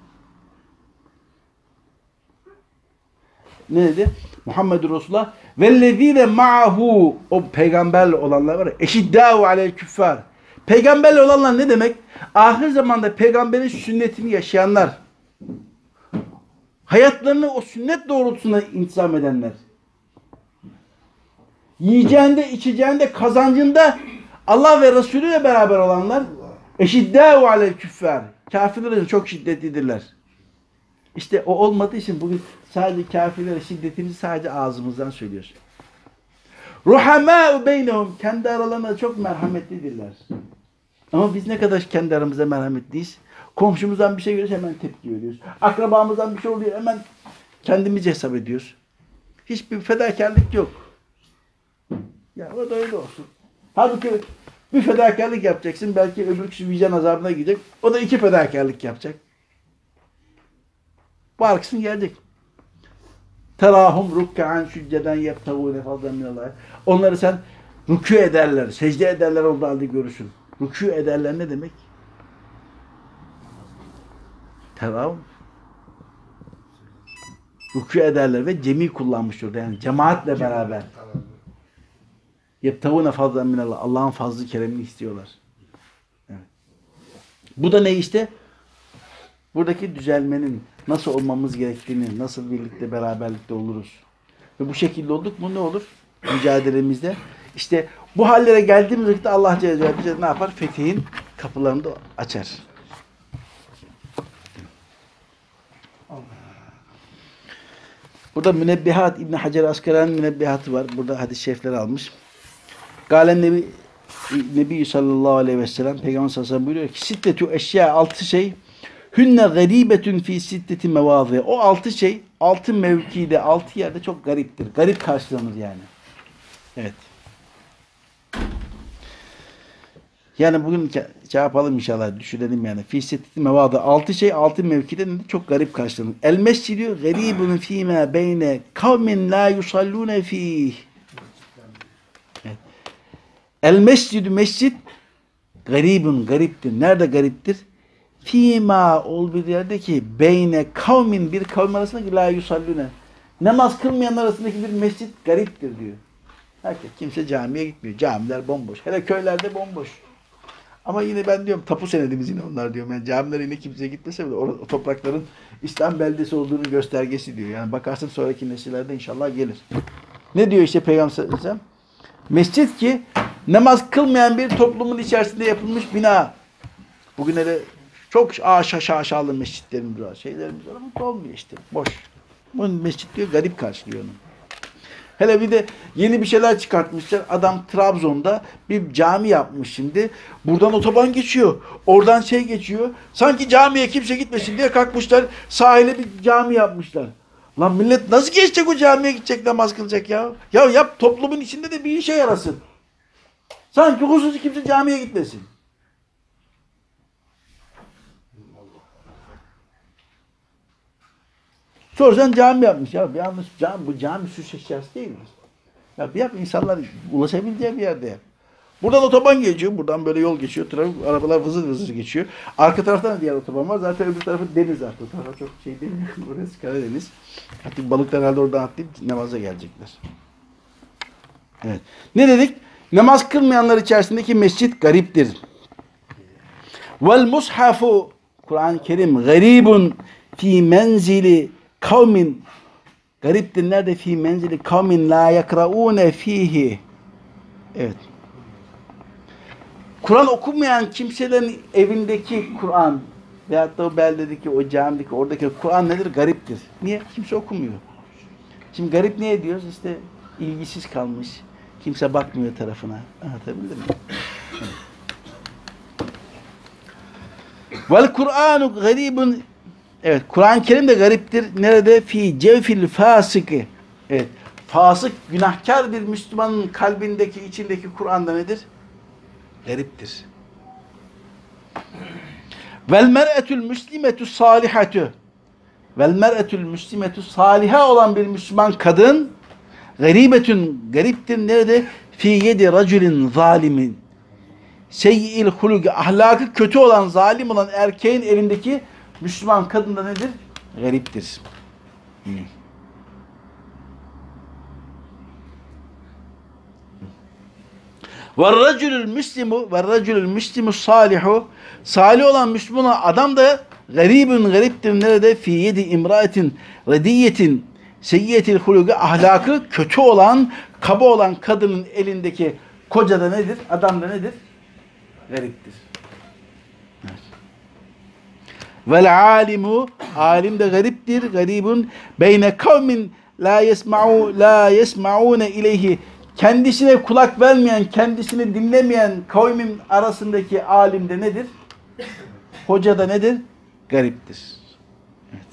S1: Ne dedi? Muhammedur Resulullah vellezîne ma'ahu o peygamberle olanlar var ya eşiddâhu alel küffâr. Peygamberle olanlar ne demek? Ahir zamanda peygamberin sünnetini yaşayanlar. Hayatlarını o sünnet doğrultusunda intisam edenler. Yiyeceğinde, içeceğinde, kazancında Allah ve Resulü ile beraber olanlar eşiddâhu alel küffâr. Kafirlerin çok şiddetlidirler. İşte o olmadığı için bugün sadece kafirlere şiddetimizi sadece ağzımızdan söylüyoruz. Ruhamâ'u beynehum. Kendi aralarında çok merhametlidirler. Ama biz ne kadar kendi aramızda merhametliyiz? Komşumuzdan bir şey görüyoruz hemen tepki veriyoruz. Akrabamızdan bir şey oluyor hemen kendimizi hesap ediyoruz. Hiçbir fedakarlık yok. Ya o da öyle olsun. Halbuki bir fedakarlık yapacaksın. Belki öbür kişi vicdan azabına gidecek. O da 2 fedakarlık yapacak. Bu arkasın gelecek. Terahum rukkan sücceden yebtagûne fadlen minallâh. Onları sen rükû ederler, secde ederler olduğu halde görürsün. Rükû ederler ne demek? Terahum. Rükû ederler ve cemi kullanmış orada. Yani cemaatle beraber. Yebtagûne fadlen minallâh. Allah'ın fazlı keremini istiyorlar. Evet. Bu da ne işte? Buradaki düzelmenin nasıl olmamız gerektiğini, nasıl birlikte beraberlikte oluruz. Ve bu şekilde olduk mu ne olur? Mücadelemizde. İşte bu hallere geldiğimiz vakitte Allah Celle Celaluhu bize ne yapar? Fetih'in kapılarını da açar. Burada Münebbihat İbn Hacer Askalani'nin münebbihatı var. Burada hadis-i şerifleri almış. Galen Nebi sallallahu aleyhi ve sellem Peygamber sallallahu aleyhi ve sellem buyuruyor ki Sittetü eşya 6 şey Hünne garibetün fi sitteti mevâzi. O 6 şey 6 mevkide 6 yerde çok gariptir. Garip karşılanır yani. Evet. Yani bugün şey yapalım inşallah düşünelim yani. Fi sitteti mevâzi 6 şey 6 mevkide çok garip karşılanır. El mescidu garibun fîmâ beyne kavmin la yusallûne fîh. Evet. El mescidu mescid garibun gariptir. Nerede gariptir? Fîmâ ol bir yerde ki beyne kavmin bir kavim arasındaki la yusallûne. Namaz kılmayanlar arasındaki bir mescit gariptir diyor. Herkes kimse camiye gitmiyor. Camiler bomboş. Hele köylerde bomboş. Ama yine ben diyorum tapu senedimiz yine onlar diyorum. Yani camiler yine kimseye gitmese bile o toprakların İslam beldesi olduğunu göstergesi diyor. Yani bakarsın sonraki nesillerde inşallah gelir. Ne diyor işte Peygamber sallallahu aleyhi ve sellem? Mescit ki namaz kılmayan bir toplumun içerisinde yapılmış bina. Bugün hele çok aşağılı mescitlerimiz var. Şeylerimiz var ama olmuyor işte. Boş. Bu mescit diyor garip karşılıyor onu. Hele bir de yeni bir şeyler çıkartmışlar. Adam Trabzon'da bir cami yapmış şimdi. Buradan otoban geçiyor. Oradan şey geçiyor. Sanki camiye kimse gitmesin diye kalkmışlar. Sahile bir cami yapmışlar. Lan millet nasıl geçecek o camiye gidecek namaz kılacak ya? Ya yap toplumun içinde de bir işe yarasın. Sanki hususi kimse camiye gitmesin. Sorsan cami yapmış. Ya yanlış cami, bu cami süs eşyası değildir. Ya bir yap, insanlar ulaşabileceği bir yerde yap. Buradan otoban geçiyor. Buradan böyle yol geçiyor. Trafik, arabalar vızır vızır geçiyor. Arka taraftan da diğer otoban var. Zaten öbür tarafı deniz artık. O tarafa çok şey değil. Burası Karadeniz. Artık balıklar herhalde oradan atlayıp namaza gelecekler. Evet. Ne dedik? Namaz kılmayanlar içerisindeki mescit gariptir. Vel mushafu, Kur'an-ı Kerim garibun fi menzili kavmin, gariptir nerede? Fi menzili kavmin la yakraune fihi. Evet. Kur'an okumayan kimselerin evindeki Kur'an veyahut da o beldedeki, o camideki, oradaki Kur'an nedir? Gariptir. Niye? Kimse okumuyor. Şimdi garip niye diyoruz? İşte ilgisiz kalmış. Kimse bakmıyor tarafına. Anlatabildim mi? Vel Kur'anu garibun. Evet, Kur'an-ı Kerim de gariptir. Nerede? Fi cevfil fasıkı. Evet. Fasık, günahkar bir Müslümanın kalbindeki, içindeki Kur'an'da nedir? Gariptir. Vel mer'etül müslimetü salihatü. Vel mer'etül müslimetü saliha olan bir Müslüman kadın garibetün, gariptir. Nerede? Fi yedi racülin zalimin. Seyyi'il huluki, ahlakı kötü olan, zalim olan erkeğin elindeki Müslüman kadın da nedir? Gariptir. Ve'r-racülül müslimu salihu, salih olan Müslüman adam da garibün, gariptir. Nerede? Fi yedi imraetin rediyetin seyyiyetil huluki, ahlakı kötü olan, kaba olan kadının elindeki koca da nedir? Adam da nedir? Gariptir. Evet. Vel alimu, alim de gariptir. Garibun beyne kavmin la yesmaune ileyhi, kendisine kulak vermeyen, kendisini dinlemeyen kavmin arasındaki alim de nedir? Hoca da nedir? Gariptir. Evet.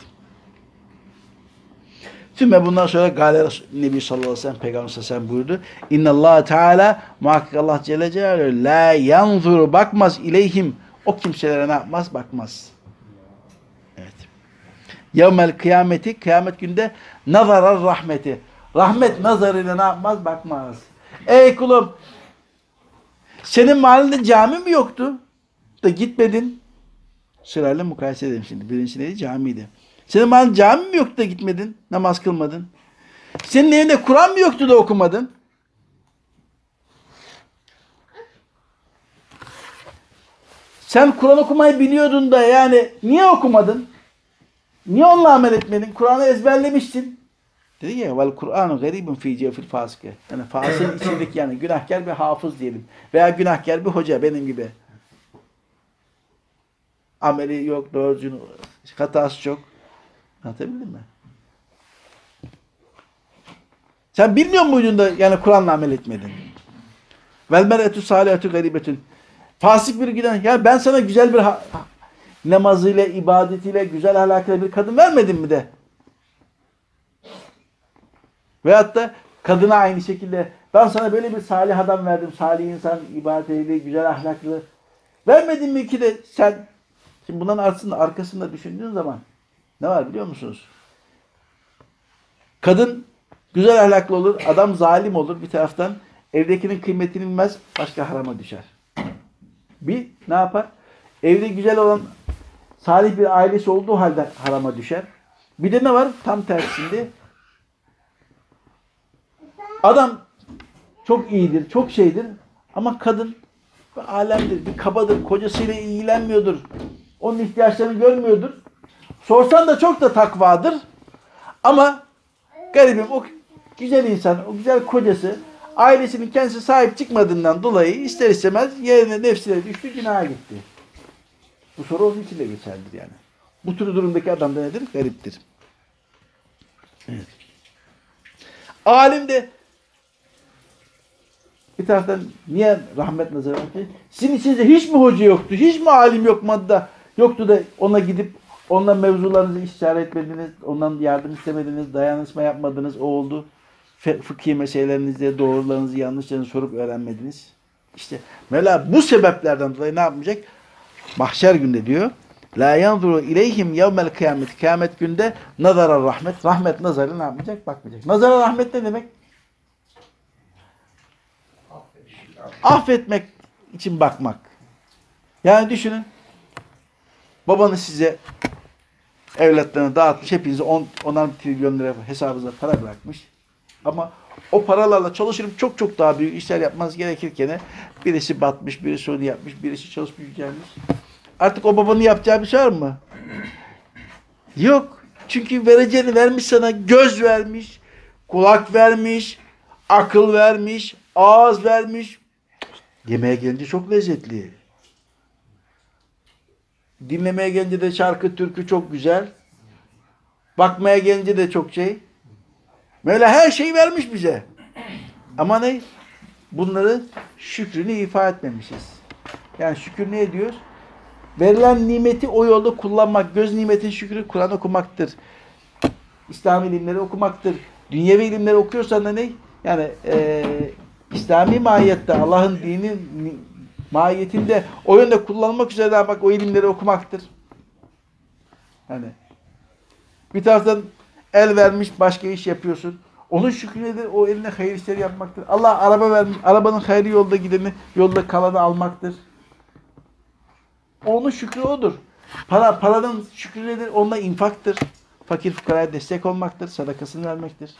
S1: Tüm bundan sonra Gâle Nebi sallallahu aleyhi ve sellem, Peygamber sallallahu aleyhi ve sellem buyurdu. İnnallâhe Teâlâ, muhakkak Allah Celle Celaluhu, la yanzuru, bakmaz ileyhim, o kimselere ne yapmaz? Bakmaz. Evet. Yevmel kıyameti, kıyamet günde nazarar rahmeti, rahmet nazarıyla ne yapmaz? Bakmaz. Ey kulum, senin mahallinde cami mi yoktu? Da gitmedin. Sırayla mukayese edelim şimdi. Birincisi neydi? Camiydi. Senin mahallinde cami mi yoktu da gitmedin? Namaz kılmadın. Senin evinde Kur'an mı yoktu da okumadın? Sen Kur'an okumayı biliyordun da yani niye okumadın? Niye onunla amel etmedin? Kur'an'ı ezberlemiştin. Dedi ya, vel Kur'anu garibun fi cevfil fasike. Yani fasığın içindeki, yani günahkar bir hafız diyelim. Veya günahkar bir hoca benim gibi. Ameli yok, doğrucu, hatası çok. Anlatabildim mi? Sen bilmiyor muydun da yani Kur'an'la amel etmedin? Vel mer'etü salihatü garibetün. Fasık bir günah. Ya ben sana güzel bir namazıyla, ibadetiyle, güzel ahlakıyla bir kadın vermedim mi de? Veyahut da kadına aynı şekilde ben sana böyle bir salih adam verdim. Salih insan, ibadetiyle, güzel ahlaklı. Vermedin mi ki de sen? Şimdi bunların arkasında düşündüğün zaman ne var biliyor musunuz? Kadın güzel ahlaklı olur, adam zalim olur bir taraftan. Evdekinin kıymetini bilmez, başka harama düşer. Bir ne yapar? Evde güzel olan salih bir ailesi olduğu halde harama düşer. Bir de ne var? Tam tersinde. Adam çok iyidir, çok şeydir ama kadın bir alemdir, bir kabadır, kocasıyla ilgilenmiyordur. Onun ihtiyaçlarını görmüyordur. Sorsan da çok da takvadır. Ama garibim o güzel insan, o güzel kocası ailesinin kendisi sahip çıkmadığından dolayı ister istemez yerine nefsine düştü, günaha gitti. Bu soru onun için de geçerlidir yani. Bu tür durumdaki adam da nedir? Gariptir. Evet. Alim de bir taraftan niye rahmet nazarı var ki? Sizin içinizde hiç mi hoca yoktu? Hiç mi alim yoktu da ona gidip ondan mevzularınızı istişare etmediniz, ondan yardım istemediniz, dayanışma yapmadınız, o oldu. Fıkhi meselelerinizde doğrularınızı, yanlışlarınızı sorup öğrenmediniz. İşte Mevla bu sebeplerden dolayı ne yapmayacak? Mahşer günde diyor. La yanzuru ileyhim yevmel kıyamet. Kıyamet günde nazara rahmet. Rahmet nazarı ne yapmayacak? Bakmayacak. Nazara rahmet ne demek? Affetmek için bakmak. Yani düşünün. Babanız size evlatlarını dağıtmış. Hepinize 10'ar trilyon lira hesabınıza para bırakmış. Ama o paralarla çalışırım çok çok daha büyük işler yapmanız gerekirken birisi batmış, birisi onu yapmış, birisi çalışmış gelmiş. Artık o babanın yapacağı bir şey var mı? Yok. Çünkü vereceğini vermiş sana. Göz vermiş, kulak vermiş, akıl vermiş, ağız vermiş. Yemeğe gelince çok lezzetli. Dinlemeye gelince de şarkı, türkü çok güzel. Bakmaya gelince de çok şey. Böyle her şeyi vermiş bize. Ama ne? Bunları şükrünü ifa etmemişiz. Yani şükür ne ediyoruz? Verilen nimeti o yolda kullanmak. Göz nimetin şükrü Kur'an okumaktır. İslami ilimleri okumaktır. Dünyevi ilimleri okuyorsan da ne? Yani İslami mahiyette Allah'ın dini mahiyetinde o yönde kullanmak üzere bak o ilimleri okumaktır. Hani bir taraftan el vermiş başka iş yapıyorsun. Onun şükrü nedir? O eline hayır işleri yapmaktır. Allah araba vermiş. Arabanın hayırlı yolda gideni, yolda kalanı almaktır. Onun şükrü odur. Paranın şükrü nedir? Onunla infaktır. Fakir fukaraya destek olmaktır. Sadakasını vermektir.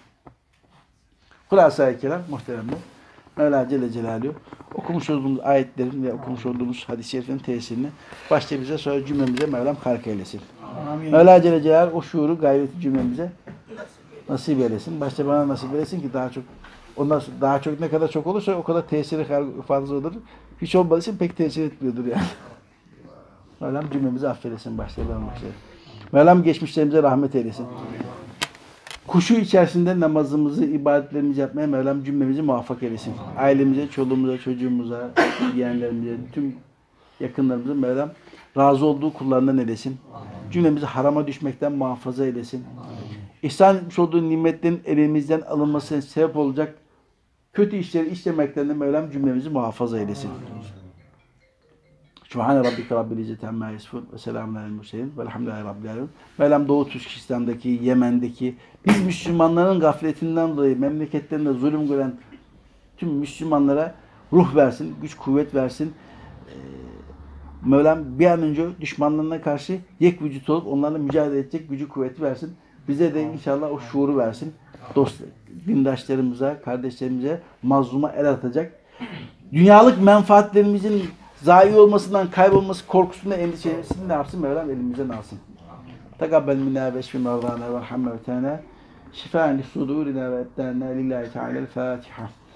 S1: Hulasa-i Kelam muhteremler. Mevla Celle Celaluhu okumuş olduğumuz ayetlerin ve okumuş olduğumuz hadis-i şeriflerin tesirini başta bize sonra cümlemize Mevlam halk eylesin. Amin. Mevla Celle Celaluhu o şuuru gayreti cümlemize nasip eylesin. Başta bana nasip eylesin ki daha çok ondan sonra daha çok ne kadar çok olursa o kadar tesiri fazla olur. Hiç olmadığı için pek tesir etmiyordur yani. Mevlam cümlemizi affeylesin başta bana başlayalım. Mevlam geçmişlerimize rahmet eylesin. Kuşu içerisinde namazımızı, ibadetlerimizi yapmaya Mevlam cümlemizi muvaffak eylesin. Ailemize, çoluğumuza, çocuğumuza, yeğenlerimize, tüm yakınlarımıza Mevlam razı olduğu kullarından eylesin. Cümlemizi harama düşmekten muhafaza eylesin. İhsan etmiş olduğu nimetlerin elimizden alınmasına sebep olacak kötü işleri işlemekten de Mevlam cümlemizi muhafaza eylesin. Subhane rabbike rabbil izzeti amma yasifun ve selamun aleyhi murselin velhamdülillahi rabbil alemin. Mevlam Doğu Türkistan'daki, Yemen'deki biz Müslümanların gafletinden dolayı memleketlerinde zulüm gören tüm Müslümanlara ruh versin, güç kuvvet versin. Mevlam bir an önce düşmanlarına karşı yek vücut olup onlarla mücadele edecek gücü kuvveti versin. Bize de inşallah o şuuru versin. Dost, dindaşlarımıza, kardeşlerimize mazluma el atacak. Dünyalık menfaatlerimizin zayi olmasından, kaybolması korkusundan endişesini ne yapsın? Mevlam elimizden alsın. Tekabbel minna ve şfi mevlana ve rahme ve tena şifaen li sudurina ve ettena lillahi teala'l Fatiha.